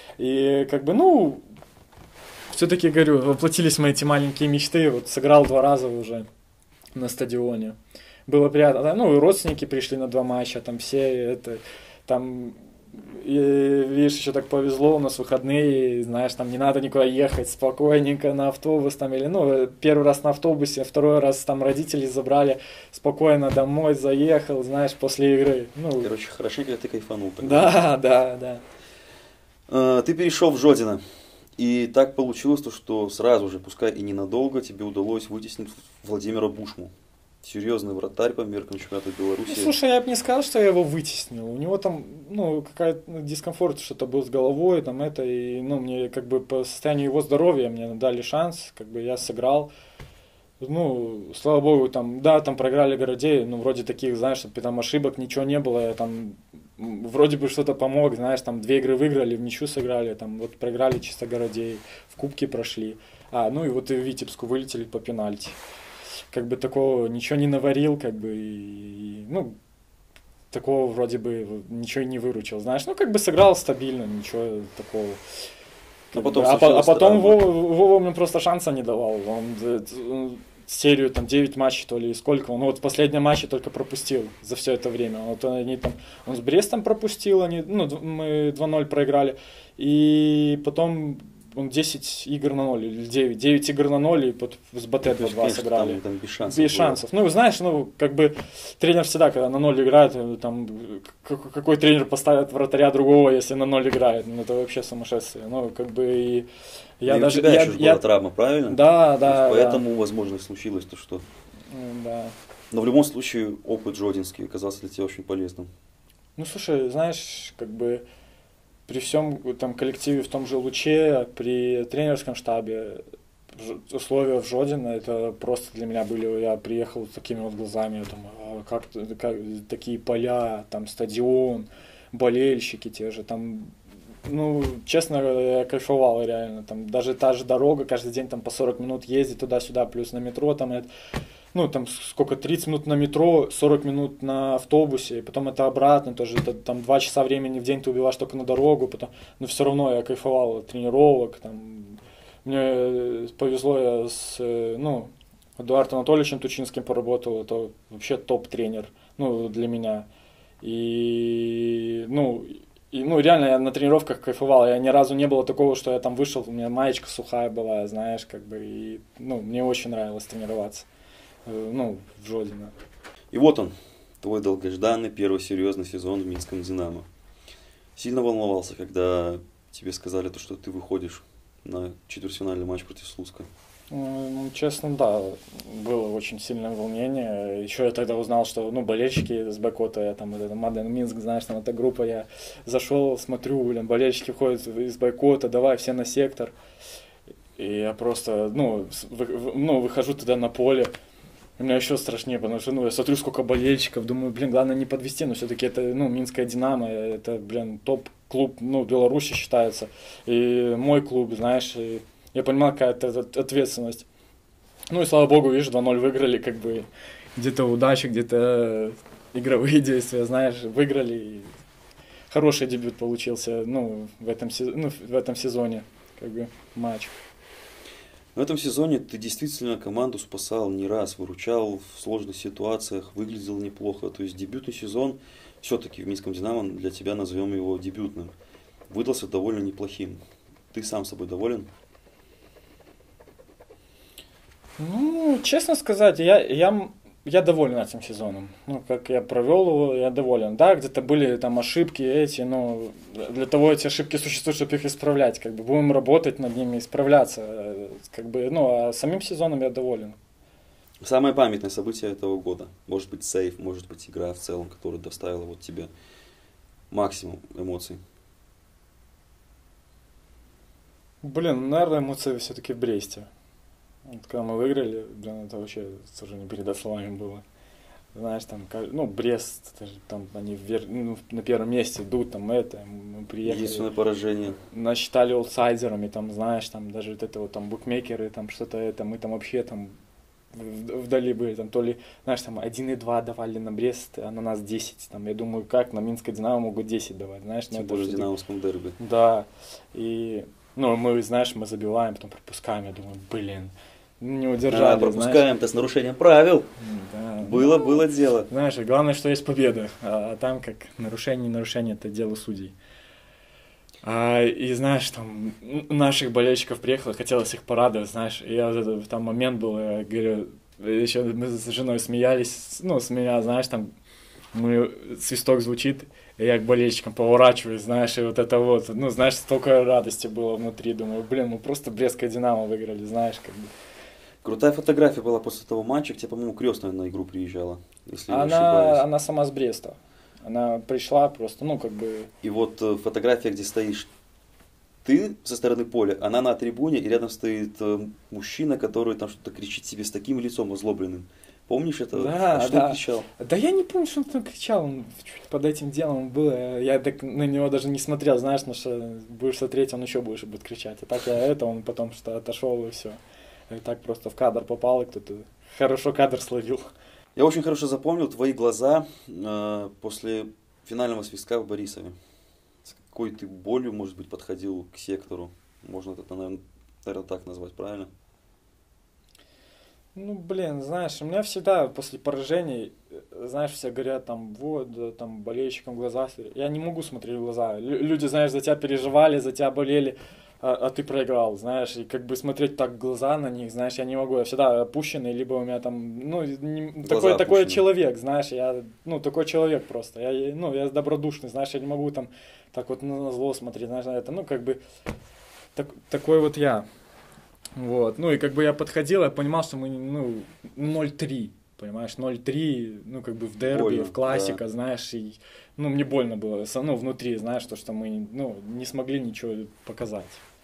И, как бы, ну... Все-таки, говорю, воплотились мои эти маленькие мечты. Вот сыграл два раза уже на стадионе. Было приятно. Ну, и родственники пришли на два матча, там все это, там, и, видишь, еще так повезло, у нас выходные, знаешь, там не надо никуда ехать, спокойненько на автобус, там, или, ну, первый раз на автобусе, второй раз там родители забрали, спокойно домой заехал, знаешь, после игры. Ну,
короче, хорошенько ты кайфанул.
Да, да, да.
А, ты перешел в Жодино. И так получилось, то, что сразу же, пускай и ненадолго, тебе удалось вытеснить Владимира Бушму. Серьезный вратарь по меркам чемпионата Беларуси.
Ну, слушай, я бы не сказал, что я его вытеснил. У него там, ну, какая-то дискомфорт, что-то был с головой, там это, и, ну, мне как бы по состоянию его здоровья мне дали шанс, как бы я сыграл. Ну, слава богу, там, да, там проиграли Городей, ну, вроде таких, знаешь, там ошибок ничего не было, я там вроде бы что-то помог, знаешь, там две игры выиграли, в ничью сыграли, там вот проиграли чисто Городей, в кубке прошли. А, ну и вот и в Витебску вылетели по пенальти. Как бы такого ничего не наварил, как бы, и, ну, такого вроде бы ничего не выручил, знаешь, ну, как бы сыграл стабильно, ничего такого.
А потом,
а, а потом Вова, Вова мне просто шанса не давал, он, он серию там девять матчей, то ли сколько, он вот в последнем матче только пропустил за все это время. Вот они там, он с Брестом пропустил, они, ну, мы два ноль проиграли, и потом он десять игр на ноль, или девять, девять игр на ноль, и под, с БТ два сыграли.
Там, там без шансов.
Без шансов. Ну, знаешь, ну, как бы тренер всегда, когда на ноль играет, там, какой тренер поставит вратаря другого, если на ноль играет, ну, это вообще сумасшествие. Ну, как бы и...
Я и даже, у тебя я, еще я... была травма, правильно?
Да, да.
Поэтому,
да.
возможно, случилось то, что...
Да.
Но в любом случае опыт жодинский оказался для тебя очень полезным.
Ну, слушай, знаешь, как бы при всем там коллективе в том же Луче, при тренерском штабе, условия в Жодино, это просто для меня были, я приехал с такими вот глазами, я думаю, как, как такие поля, там стадион, болельщики те же, там, ну, честно, я кайфовал реально, там даже та же дорога, каждый день там по сорок минут ездить туда-сюда, плюс на метро, там это, ну, там сколько, тридцать минут на метро, сорок минут на автобусе, и потом это обратно, тоже это, там два часа времени в день ты убиваешь только на дорогу, потом, но все равно я кайфовал от тренировок, там, мне повезло, я с, ну, Эдуардом Анатольевичем Тучинским поработал, это вообще топ-тренер, ну, для меня, и, ну, И, ну, реально, я на тренировках кайфовал. Я ни разу не было такого, что я там вышел, у меня маечка сухая была, знаешь, как бы, и, ну, мне очень нравилось тренироваться, э, ну, в Жодино.
И вот он, твой долгожданный первый серьезный сезон в Минском «Динамо». Сильно волновался, когда тебе сказали, то, что ты выходишь на четвертьфинальный матч против Слуцка?
Ну, честно, да, было очень сильное волнение. Еще я тогда узнал, что, ну, болельщики с бойкота, я там, это Маден Минск, знаешь, там эта группа, я зашел, смотрю, блин, болельщики входят из бойкота, давай все на сектор. И я просто, ну, вы, ну выхожу туда на поле, у меня еще страшнее, потому что, ну, я смотрю, сколько болельщиков, думаю, блин, главное не подвести, но все-таки это, ну, Минская «Динамо», это, блин, топ-клуб, ну, Беларуси считается, и мой клуб, знаешь, и я понимал, какая это ответственность. Ну и слава богу, видишь, два ноль выиграли, как бы где-то удача, где-то игровые действия, знаешь, выиграли. И хороший дебют получился, ну, в этом, ну, в этом сезоне, как бы, матч.
В этом сезоне ты действительно команду спасал не раз, выручал в сложных ситуациях, выглядел неплохо. То есть дебютный сезон все-таки в Минском «Динамо», для тебя назовем его дебютным, выдался довольно неплохим. Ты сам собой доволен?
Ну, честно сказать, я, я, я доволен этим сезоном. Ну, как я провел его, я доволен. Да, где-то были там ошибки эти, но для того эти ошибки существуют, чтобы их исправлять. Как бы будем работать над ними, исправляться. Как бы, ну, а самим сезоном я доволен.
Самое памятное событие этого года. Может быть сейф, может быть игра в целом, которая доставила вот тебе максимум эмоций.
Блин, наверное, эмоции все-таки в Бресте. Вот когда мы выиграли, блин, это вообще тоже не передать словами было. Знаешь, там, ну, Брест, это же, там, они вверх, ну, на первом месте идут, там, это, мы приехали.
Единственное поражение.
Нас считали аутсайдерами, там, знаешь, там, даже вот это вот, там, букмекеры, там, что-то это, мы там вообще, там, вдали были, там, то ли, знаешь, там, один и два давали на Брест, а на нас десять, там, я думаю, как на Минское «Динамо» могут десять давать, знаешь.
Тем более в «Динамовском дерби».
Да, и, ну, мы, знаешь, мы забиваем, потом пропускаем, я думаю, блин, не удержали,
а, пропускаем-то с нарушением правил.
Да.
Было, ну, было дело.
Знаешь, главное, что есть победа, а, а там как нарушение, не нарушение, это дело судей. А, и знаешь, там наших болельщиков приехало, хотелось их порадовать, знаешь, и я вот это, там момент был, я говорю, еще мы с женой смеялись, ну, с меня, знаешь, там мы, свисток звучит, и я к болельщикам поворачиваюсь, знаешь, и вот это вот, ну, знаешь, столько радости было внутри, думаю, блин, мы просто Брестское «Динамо» выиграли, знаешь, как бы.
Крутая фотография была после того матча, к тебе, по-моему, крестная на игру приезжала, если
она,
не ошибаюсь.
Она сама с Бреста. Она пришла просто, ну, как бы...
И вот э, фотография, где стоишь ты со стороны поля, она на трибуне, и рядом стоит э, мужчина, который там что-то кричит себе с таким лицом озлобленным. Помнишь это?
Да,
а что
да.
он кричал?
Да я не помню, что он там кричал. Он под этим делом был. Я так на него даже не смотрел, знаешь, на что будешь смотреть, он еще больше будет кричать. А так я это, он потом что отошел и все. И так просто в кадр попал, и кто-то хорошо кадр словил.
Я очень хорошо запомнил твои глаза э, после финального свистка в Борисове. С какой ты болью, может быть, подходил к сектору. Можно это, наверное, наверное так назвать, правильно?
Ну, блин, знаешь, у меня всегда после поражений, знаешь, все говорят там, вот, да, там, болельщикам в глаза. Я не могу смотреть в глаза. Лю- люди, знаешь, за тебя переживали, за тебя болели, а, а ты проиграл, знаешь, и как бы смотреть так в глаза на них, знаешь, я не могу. Я всегда опущенный, либо у меня там, ну, не, такой, такой человек, знаешь, я, ну, такой человек просто. Я, ну, я добродушный, знаешь, я не могу там так вот на зло смотреть, знаешь, на это, ну, как бы, так, такой вот я. Вот, ну и как бы я подходил, я понимал, что мы, ну, ноль три, понимаешь, ноль три, ну, как бы в дерби,
больно,
в классика,
да.
Знаешь, и, ну, мне больно было, ну, внутри, знаешь, то, что мы, ну, не смогли ничего показать.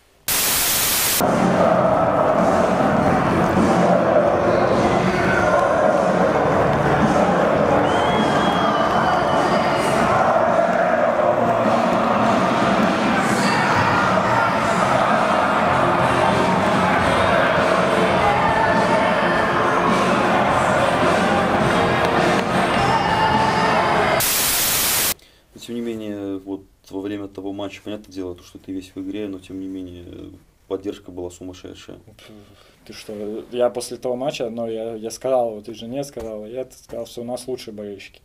Тем не менее, вот во время того матча, понятное дело, то, что ты весь в игре, но тем не менее поддержка была сумасшедшая.
Ты что, я после того матча, ну, я, я сказал, вот и жене сказал, я сказал, что у нас лучшие болельщики.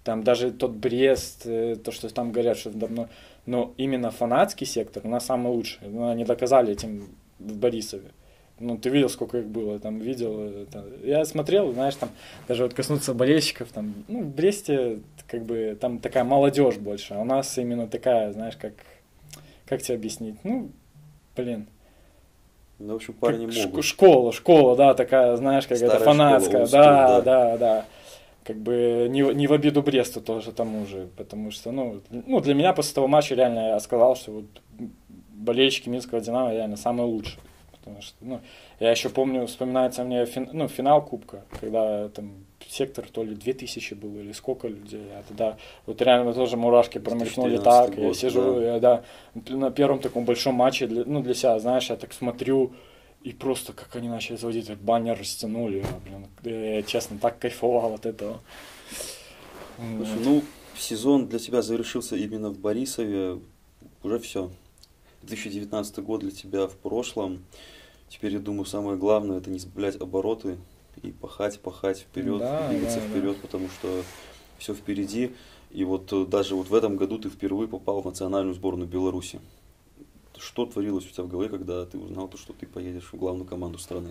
там даже тот Брест, то, что там говорят, что давно, но именно фанатский сектор у нас самый лучший. Ну, они доказали этим в Борисове. Ну, ты видел, сколько их было, там, видел. Это. Я смотрел, знаешь, там, даже вот коснуться болельщиков, там, ну, в Бресте, как бы, там такая молодежь больше, а у нас именно такая, знаешь, как, как тебе объяснить, ну, блин.
Ну, в общем, парни
как
могут.
Школа, школа, да, такая, знаешь, как это фанатская,
школа,
да,
да,
да, да. Как бы не, не в обиду Бресту тоже тому же, потому что, ну, ну, для меня после того матча реально я сказал, что вот болельщики Минского Динамо реально самые лучшие. Потому что, ну, я еще помню, вспоминается мне фин, ну, финал Кубка, когда там сектор то ли две тысячи было, или сколько людей. А тогда вот реально тоже мурашки промелькнули так. Год, я сижу, да. Я, да, на первом таком большом матче, для, ну, для себя, знаешь, я так смотрю, и просто как они начали заводить, как баннер растянули. Блин, я, честно, так кайфовал от этого.
Слушай, вот. Ну, сезон для тебя завершился именно в Борисове. Уже все. две тысячи девятнадцатый год для тебя в прошлом. Теперь, я думаю, самое главное это не сбавлять обороты и пахать, пахать вперед, да, двигаться да, вперед, да. Потому что все впереди. И вот даже вот в этом году ты впервые попал в национальную сборную Беларуси. Что творилось у тебя в голове, когда ты узнал, что ты поедешь в главную команду страны?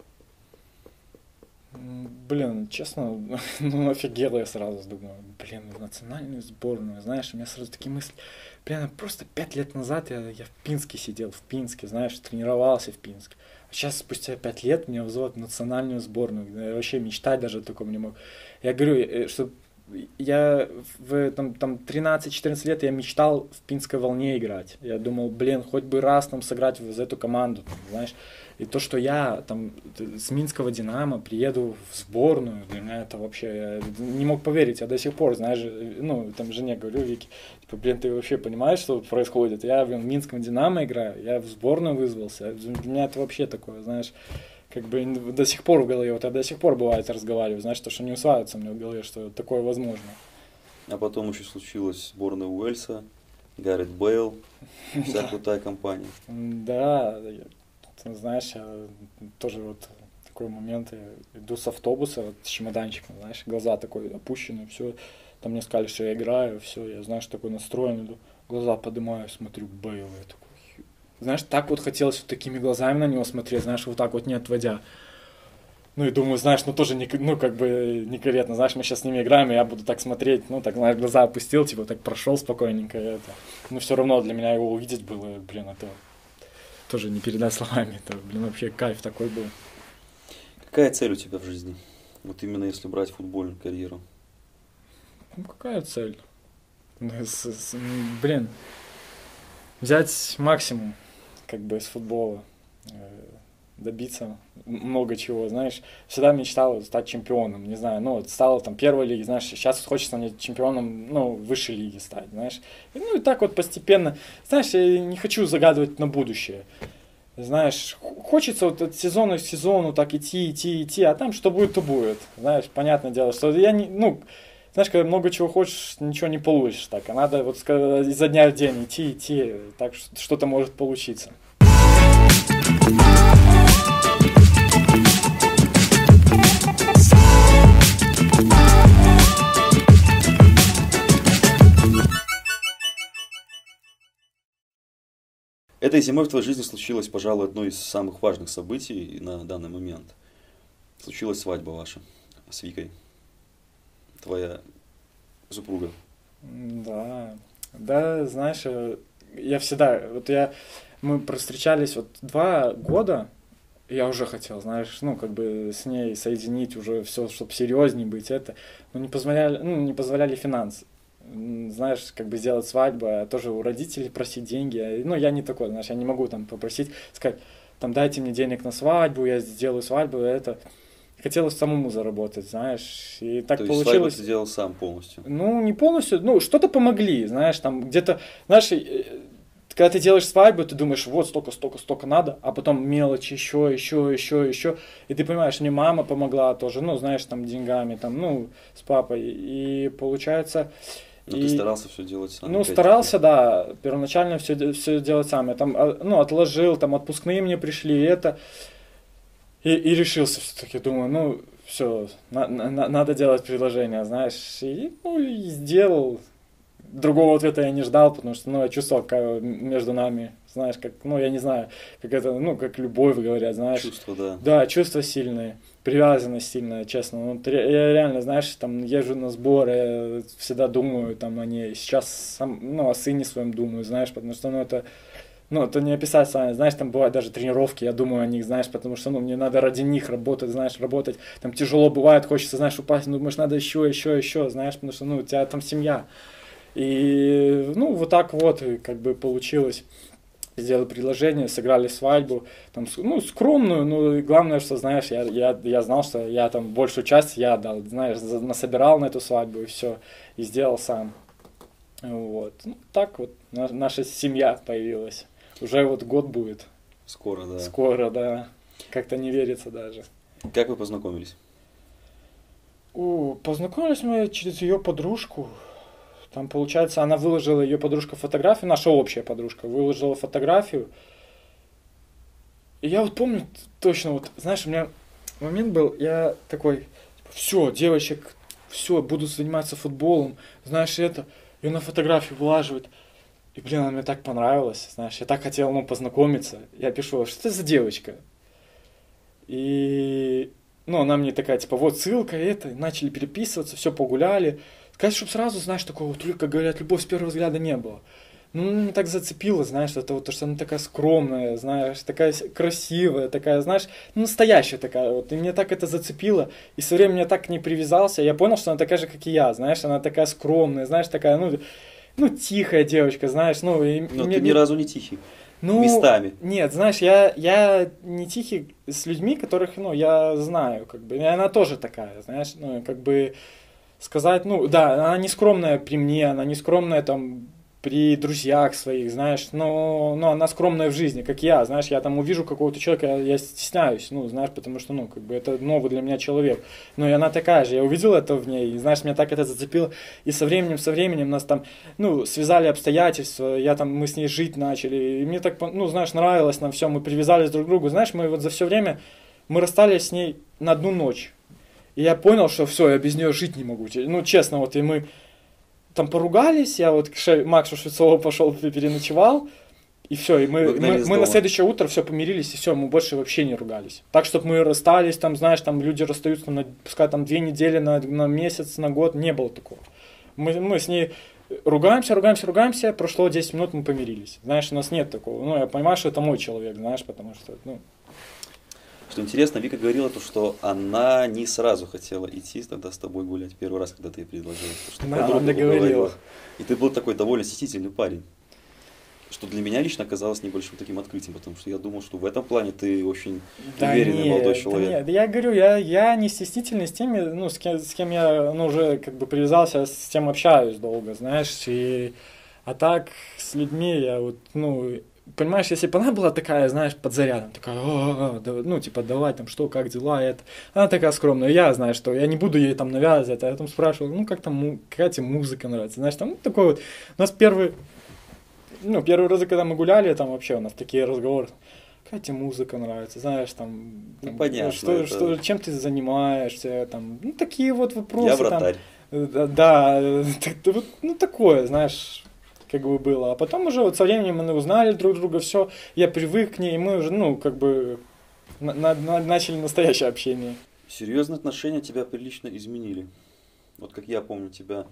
Блин, честно, ну офигел я сразу, думаю, блин, в национальную сборную, знаешь, у меня сразу такие мысли, блин, просто пять лет назад я, я в Пинске сидел, в Пинске, знаешь, тренировался в Пинске, а сейчас спустя пять лет меня вызывают в национальную сборную, я вообще мечтать даже о таком не мог. Я говорю, что я в там, там тринадцать-четырнадцать лет я мечтал в Пинской Волне играть, я думал, блин, хоть бы раз там сыграть в эту команду, там, знаешь. И то, что я там с Минского Динамо приеду в сборную, для меня это вообще, я не мог поверить, я до сих пор, знаешь, ну, там жене говорю, Вики, типа, блин, ты вообще понимаешь, что происходит? Я, блин, в Минском Динамо играю, я в сборную вызвался, для меня это вообще такое, знаешь, как бы до сих пор в голове, вот я до сих пор бывает разговариваю, знаешь, то, что не усваивается мне в голове, что такое возможно.
А потом еще случилась сборная Уэльса, Гаррет Бейл, вся крутая компания.
Да, знаешь, я тоже вот такой момент, я иду с автобуса вот, с чемоданчиком, знаешь, глаза такой опущенные, все, там мне сказали, что я играю, все, я, знаешь, такой настроен иду, глаза поднимаю, смотрю, Бейл, я такой, знаешь, так вот хотелось вот такими глазами на него смотреть, знаешь, вот так вот не отводя. Ну и думаю, знаешь, ну тоже, не, ну как бы некорректно, знаешь, мы сейчас с ними играем, и я буду так смотреть, ну так, знаешь, глаза опустил, типа так прошел спокойненько, это. Но все равно для меня его увидеть было, блин, это тоже не передать словами, это, блин, вообще кайф такой был.
Какая цель у тебя в жизни? Вот именно если брать футбольную карьеру.
Ну какая цель? Блин, взять максимум, как бы, из футбола. Добиться много чего, знаешь, всегда мечтал стать чемпионом, не знаю, ну, вот стал там первой лиги, знаешь, сейчас хочется мне чемпионом, ну, высшей лиги стать, знаешь, и, ну, и так вот постепенно, знаешь, я не хочу загадывать на будущее, знаешь, хочется вот от сезона к сезону так идти, идти, идти, а там что будет, то будет, знаешь, понятное дело, что я не, ну, знаешь, когда много чего хочешь, ничего не получишь, так, а надо вот изо дня в день идти, идти, так что-то может получиться.
Этой зимой в твоей жизни случилось, пожалуй, одно из самых важных событий на данный момент. Случилась свадьба ваша с Викой, твоя супруга.
Да, да, знаешь, я всегда, вот я, мы провстречались вот два года, я уже хотел, знаешь, ну, как бы с ней соединить уже все, чтобы серьезнее быть, это, но не позволяли, ну, не позволяли финансы. Знаешь, как бы сделать свадьбу, а тоже у родителей просить деньги. Ну, я не такой, знаешь, я не могу там попросить, сказать, там, дайте мне денег на свадьбу, я сделаю свадьбу, это. Хотелось самому заработать, знаешь, и так
То
получилось.
То есть свадьбу ты делал сам полностью?
Ну, не полностью, ну, что-то помогли, знаешь, там где-то, знаешь, когда ты делаешь свадьбу, ты думаешь, вот столько, столько, столько надо, а потом мелочи, еще, еще, еще, еще, и ты понимаешь, мне мама помогла тоже, ну, знаешь, там, деньгами, там, ну, с папой, и получается...
Но
и,
ты старался все делать сам?
Ну, старался, да, первоначально все, все делать сам, я там, ну, отложил, там, отпускные мне пришли, и это, и, и решился все-таки, думаю, ну, все, на, на, надо делать предложение, знаешь, и, ну, и сделал. Другого ответа я не ждал, потому что, ну, я чувствовал, как между нами, знаешь, как, ну, я не знаю, как это, ну, как любовь, говорят, знаешь.
Чувства, да.
Да, чувства сильные, привязанность сильная, честно. Ну, я реально, знаешь, там, езжу на сборы, всегда думаю, там, о ней. Сейчас, сам, ну, о сыне своем думаю, знаешь, потому что, ну, это, ну, это не описать с вами, знаешь, там бывают даже тренировки, я думаю о них, знаешь, потому что, ну, мне надо ради них работать, знаешь, работать. Там тяжело бывает, хочется, знаешь, упасть, ну, думаешь, надо еще, еще, еще, знаешь, потому что, ну, у тебя там семья. И, ну, вот так вот, как бы получилось. Сделали предложение, сыграли свадьбу, там, ну, скромную, но главное, что, знаешь, я, я, я знал, что я там большую часть я дал, знаешь, насобирал на эту свадьбу и все, и сделал сам. Вот, ну, так вот на, наша семья появилась. Уже вот год будет.
Скоро, да.
Скоро, да. Как-то не верится даже.
Как вы познакомились?
О, познакомились мы через ее подружку. Там, получается, она выложила, ее подружка, фотографию, наша общая подружка, выложила фотографию. И я вот помню точно, вот, знаешь, у меня момент был, я такой, все, девочек, все, буду заниматься футболом, знаешь, это, ее на фотографию вылаживают. И, блин, она мне так понравилась, знаешь, я так хотел, ну, познакомиться. Я пишу, что это за девочка? И, ну, она мне такая, типа, вот ссылка, это, начали переписываться, все, погуляли. Сказать, чтобы сразу, знаешь, такого, как говорят, любовь с первого взгляда не было. Ну, меня так зацепило, знаешь, это вот то, что она такая скромная, знаешь, такая красивая, такая, знаешь, ну, настоящая такая вот. И мне так это зацепило, и со временем я так к ней привязался, я понял, что она такая же, как и я, знаешь, она такая скромная, знаешь, такая, ну, ну тихая девочка, знаешь, ну... И,
Но
мне,
ты ни разу не тихий,
ну,
местами.
Нет, знаешь, я, я не тихий с людьми, которых, ну, я знаю, как бы, и она тоже такая, знаешь, ну, как бы... Сказать, ну, да, она не скромная при мне, она не скромная там при друзьях своих, знаешь, но, но она скромная в жизни, как я, знаешь, я там увижу какого-то человека, я, я стесняюсь, ну, знаешь, потому что, ну, как бы это новый для меня человек, ну, и она такая же, я увидел это в ней, и, знаешь, меня так это зацепило, и со временем, со временем нас там, ну, связали обстоятельства, я там, мы с ней жить начали, и мне так, ну, знаешь, нравилось нам все, мы привязались друг к другу, знаешь, мы вот за все время, мы расстались с ней на одну ночь. И я понял, что все, я без нее жить не могу. Ну, честно, вот, и мы там поругались, я вот к Максу Швецову пошел, переночевал, и все, и мы, мы, мы на следующее утро все помирились, и все, мы больше вообще не ругались. Так, чтобы мы расстались, там, знаешь, там люди расстаются, на, пускай там две недели, на, на месяц, на год, не было такого. Мы, мы с ней ругаемся, ругаемся, ругаемся, прошло десять минут, мы помирились. Знаешь, у нас нет такого. Ну, я понимаю, что это мой человек, знаешь, потому что, ну...
Что интересно, Вика говорила то, что она не сразу хотела идти тогда с тобой гулять первый раз, когда ты ей предложил. Что
да, она говорила.
И ты был такой довольно стеснительный парень. Что для меня лично оказалось небольшим таким открытием, потому что я думал, что в этом плане ты очень да уверенный нет, молодой человек. Да
нет, я говорю, я, я не стеснительный с теми, ну, с кем, с кем я ну, уже как бы привязался, с тем общаюсь долго, знаешь. И, а так с людьми я вот, ну... Понимаешь, если бы она была такая, знаешь, под зарядом, такая, о, да, ну, типа, давай, там, что, как дела, это. Она такая скромная, я знаю, что я не буду ей там навязывать, а я там спрашивал, ну, как там, какая тебе музыка нравится, знаешь, там, ну, такой вот. У нас первый, ну, первый раз, когда мы гуляли, там вообще у нас такие разговоры, какая тебе музыка нравится, знаешь, там, там
ну, понятно,
что,
это...
что, чем ты занимаешься, там, ну, такие вот вопросы.
Я вратарь.
Там, да, ну, такое, знаешь... как бы было. А потом уже вот со временем мы узнали друг друга, все, я привык к ней, и мы уже, ну, как бы на- на- начали настоящее общение.
Серьезные отношения тебя прилично изменили. Вот как я помню тебя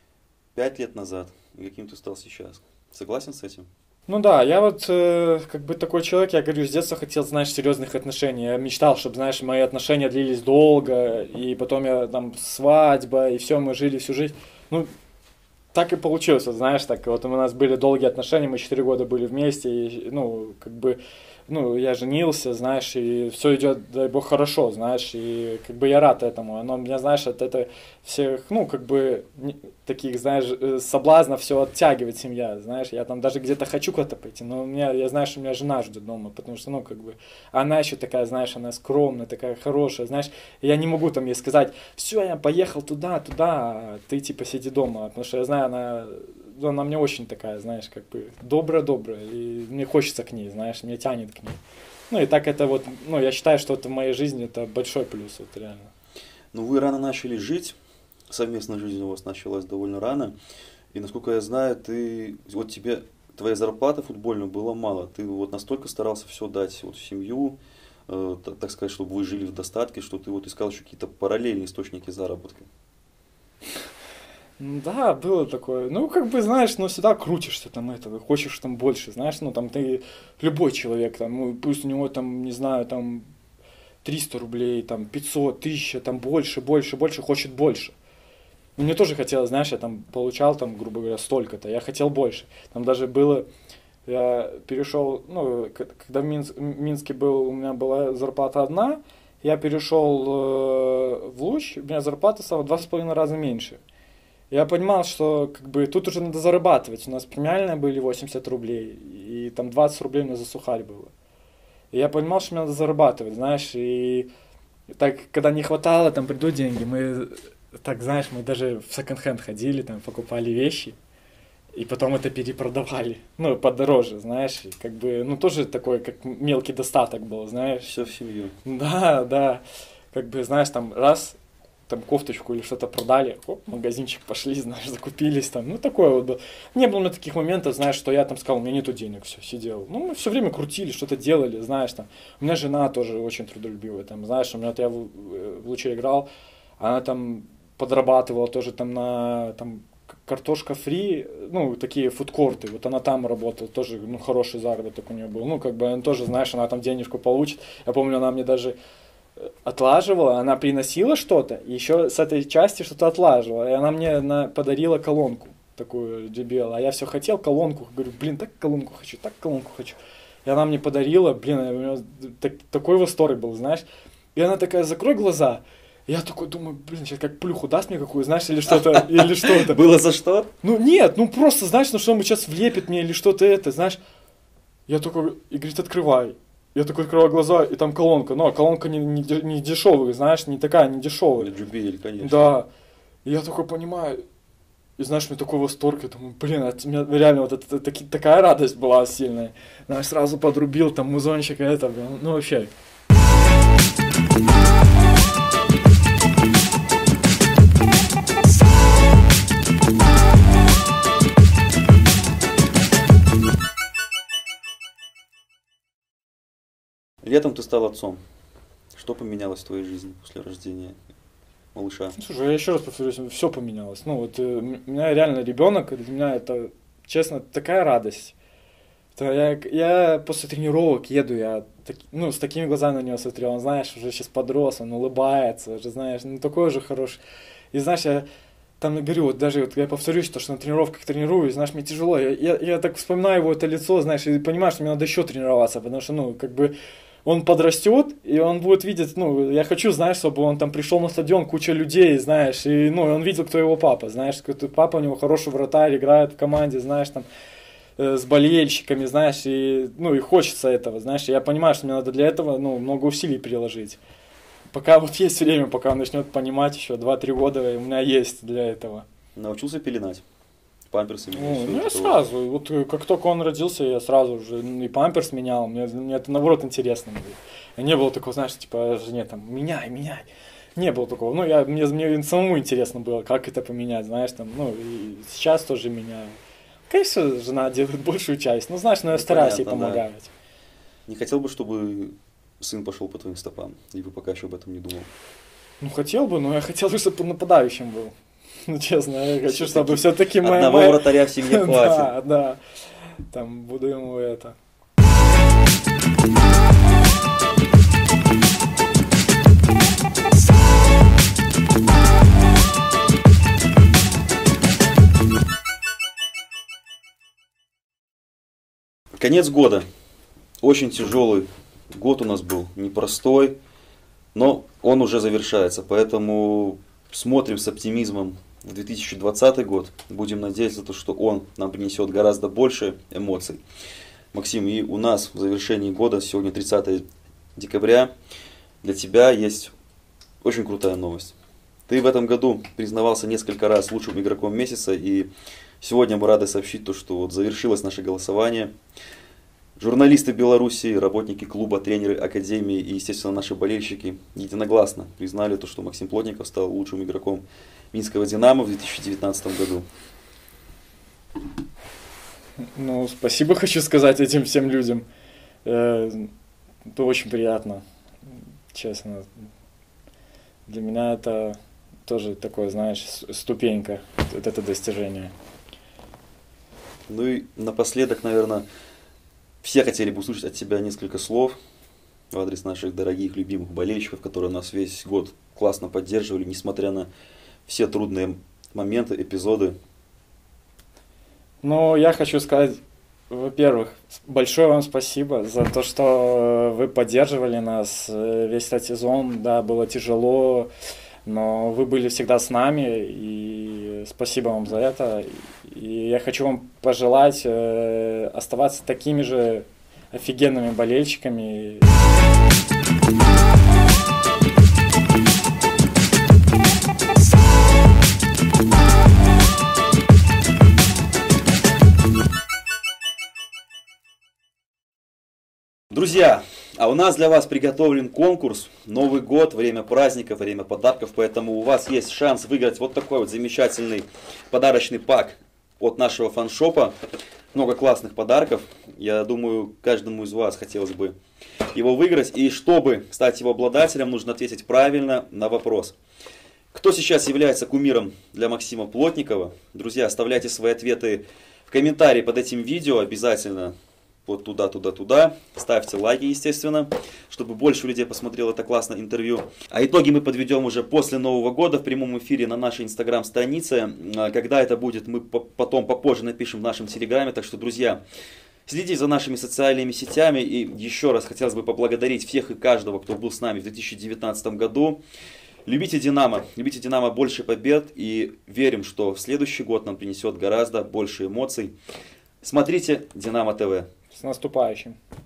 пять лет назад, и каким ты стал сейчас. Согласен с этим?
Ну да, я вот э, как бы такой человек, я говорю, с детства хотел, знаешь, серьезных отношений. Я мечтал, чтобы, знаешь, мои отношения длились долго, и потом я там свадьба, и все, мы жили всю жизнь. Ну, так и получилось, вот, знаешь, так вот у нас были долгие отношения, мы четыре года были вместе, и, ну, как бы, ну, я женился, знаешь, и все идет, дай бог, хорошо, знаешь, и как бы я рад этому, оно меня, знаешь, от это всех, ну, как бы, таких, знаешь, соблазнов все оттягивает семья, знаешь, я там даже где-то хочу куда-то пойти, но у меня, я знаю, что у меня жена ждет дома, потому что, ну, как бы, она еще такая, знаешь, она скромная, такая хорошая, знаешь, и я не могу там ей сказать, все, я поехал туда, туда, а ты, типа, сиди дома, потому что я знаю, она... она мне очень такая, знаешь, как бы добрая-добрая, и мне хочется к ней, знаешь, меня тянет к ней. Ну и так это вот, ну я считаю, что это в моей жизни это большой плюс, вот реально.
Ну, вы рано начали жить, совместная жизнь у вас началась довольно рано. И, насколько я знаю, ты, вот тебе, твоя зарплата футбольная была мало. Ты вот настолько старался все дать вот в семью, э, так, так сказать, чтобы вы жили в достатке, что ты вот искал еще какие-то параллельные источники заработка.
Да, было такое. Ну, как бы, знаешь, ну, всегда крутишься там этого, хочешь там больше, знаешь, ну, там, ты, любой человек, там, ну, пусть у него там, не знаю, там, триста рублей, там, пятьсот, тысяча, там, больше, больше, больше, хочет больше. И мне тоже хотелось, знаешь, я там получал, там, грубо говоря, столько-то, я хотел больше. Там даже было, я перешел, ну, когда в Минск, Минске был, у меня была зарплата одна, я перешел э, в Луч, у меня зарплата стала в два с половиной раза меньше. Я понимал, что как бы тут уже надо зарабатывать. У нас премиальные были восемьдесят рублей, и там двадцать рублей у меня за сухарь было. И я понимал, что мне надо зарабатывать, знаешь, и так, когда не хватало, там придут деньги, мы, так, знаешь, мы даже в секонд-хенд ходили, там, покупали вещи, и потом это перепродавали, ну, подороже, знаешь, и как бы, ну, тоже такой, как мелкий достаток был, знаешь.
Все в семью.
Да, да, как бы, знаешь, там, раз... там кофточку или что-то продали, оп, в магазинчик пошли, знаешь, закупились там, ну такое вот было. Не было у меня таких моментов, знаешь, что я там сказал, у меня нету денег, все, сидел. Ну, мы все время крутили, что-то делали, знаешь, там. У меня жена тоже очень трудолюбивая, там, знаешь, у меня вот я в, в Луче играл, она там подрабатывала тоже там на, там, картошка фри, ну, такие фудкорты, вот она там работала, тоже, ну, хороший заработок у нее был, ну, как бы, она тоже, знаешь, она там денежку получит, я помню, она мне даже отлаживала, она приносила что-то, и еще с этой части что-то отлаживала, и она мне на, подарила колонку, такую джей би эл, а я все хотел колонку, говорю, блин, так колонку хочу, так колонку хочу, и она мне подарила, блин, у меня так, такой восторг был, знаешь, и она такая, закрой глаза, и я такой думаю, блин, сейчас как плюху даст мне какую, знаешь, или что-то, или что-то.
Было за что?
Ну нет, ну просто, знаешь, ну что-нибудь сейчас влепит мне, или что-то это, знаешь, я такой, и говорит, открывай. Я такой открываю глаза, и там колонка. Ну, а колонка не, не, не дешевая, знаешь, не такая, не дешевая.
джей би эл, конечно.
Да. И я такой понимаю, и знаешь, мне такой восторг, я думаю, блин, это, у меня реально вот это, это, такая радость была сильная. Знаешь, сразу подрубил, там, музончик, это, ну, вообще.
Летом ты стал отцом. Что поменялось в твоей жизни после рождения малыша?
Слушай, я еще раз повторюсь, все поменялось. Ну вот э, у меня реально ребенок, для меня это, честно, такая радость. Это я, я после тренировок еду, я так, ну, с такими глазами на него смотрел, он, знаешь, уже сейчас подрос, он улыбается, уже, знаешь, ну такой же хороший. И знаешь, я там говорю, вот даже вот я повторюсь, то, что на тренировках тренируюсь, знаешь, мне тяжело. Я, я, я так вспоминаю его это лицо, знаешь, и понимаю, что мне надо еще тренироваться, потому что, ну, как бы он подрастет, и он будет видеть, ну, я хочу, знаешь, чтобы он там пришел на стадион, куча людей, знаешь, и, ну, он видел, кто его папа, знаешь, какой-то папа у него хороший вратарь, играет в команде, знаешь, там, э, с болельщиками, знаешь, и, ну, и хочется этого, знаешь, и я понимаю, что мне надо для этого, ну, много усилий приложить. Пока вот есть время, пока он начнет понимать, еще два-три года у меня есть для этого.
Научился пеленать? Памперсы менять?
Ну, ну я сразу, вот как только он родился, я сразу уже и памперс менял, мне, мне это наоборот интересно было. Не было такого, знаешь, типа, жене там, меняй, меняй. Не было такого, ну, я, мне, мне самому интересно было, как это поменять, знаешь, там, ну, и сейчас тоже меняю. Конечно, жена делает большую часть, ну, знаешь, но я стараюсь ей помогать. Да.
Не хотел бы, чтобы сын пошел по твоим стопам, либо пока еще об этом не думал?
Ну, хотел бы, но я хотел бы, чтобы нападающим был. Ну, честно, я хочу, все чтобы все-таки моя...
Одного вратаря в семье хватит.
Да, да. Там буду ему это...
Конец года. Очень тяжелый год у нас был, непростой, но он уже завершается, поэтому смотрим с оптимизмом в две тысячи двадцатый год. Будем надеяться, что он нам принесет гораздо больше эмоций. Максим, и у нас в завершении года, сегодня тридцатое декабря, для тебя есть очень крутая новость. Ты в этом году признавался несколько раз лучшим игроком месяца, и сегодня мы рады сообщить то, что вот завершилось наше голосование. Журналисты Беларуси, работники клуба, тренеры академии и, естественно, наши болельщики единогласно признали то, что Максим Плотников стал лучшим игроком Минского «Динамо» в две тысячи девятнадцатом году.
Ну, спасибо хочу сказать этим всем людям. Это очень приятно, честно. Для меня это тоже такое, знаешь, ступенька, вот это достижение.
Ну и напоследок, наверное, все хотели бы услышать от тебя несколько слов в адрес наших дорогих, любимых болельщиков, которые нас весь год классно поддерживали, несмотря на все трудные моменты, эпизоды.
Ну, я хочу сказать, во-первых, большое вам спасибо за то, что вы поддерживали нас весь этот сезон. Да, было тяжело, но вы были всегда с нами, и спасибо вам за это. И я хочу вам пожелать э, оставаться такими же офигенными болельщиками.
Друзья, а у нас для вас приготовлен конкурс. Новый год, время праздников, время подарков, поэтому у вас есть шанс выиграть вот такой вот замечательный подарочный пак от нашего фаншопа. Много классных подарков. Я думаю, каждому из вас хотелось бы его выиграть. И чтобы стать его обладателем, нужно ответить правильно на вопрос. Кто сейчас является кумиром для Максима Плотникова? Друзья, оставляйте свои ответы в комментарии под этим видео обязательно. Вот туда, туда, туда. Ставьте лайки, естественно, чтобы больше людей посмотрело это классное интервью. А итоги мы подведем уже после Нового года в прямом эфире на нашей инстаграм-странице. Когда это будет, мы потом попозже напишем в нашем телеграме. Так что, друзья, следите за нашими социальными сетями. И еще раз хотелось бы поблагодарить всех и каждого, кто был с нами в две тысячи девятнадцатом году. Любите «Динамо», любите «Динамо» больше побед. И верим, что в следующий год нам принесет гораздо больше эмоций. Смотрите «Динамо ТВ».
С наступающим!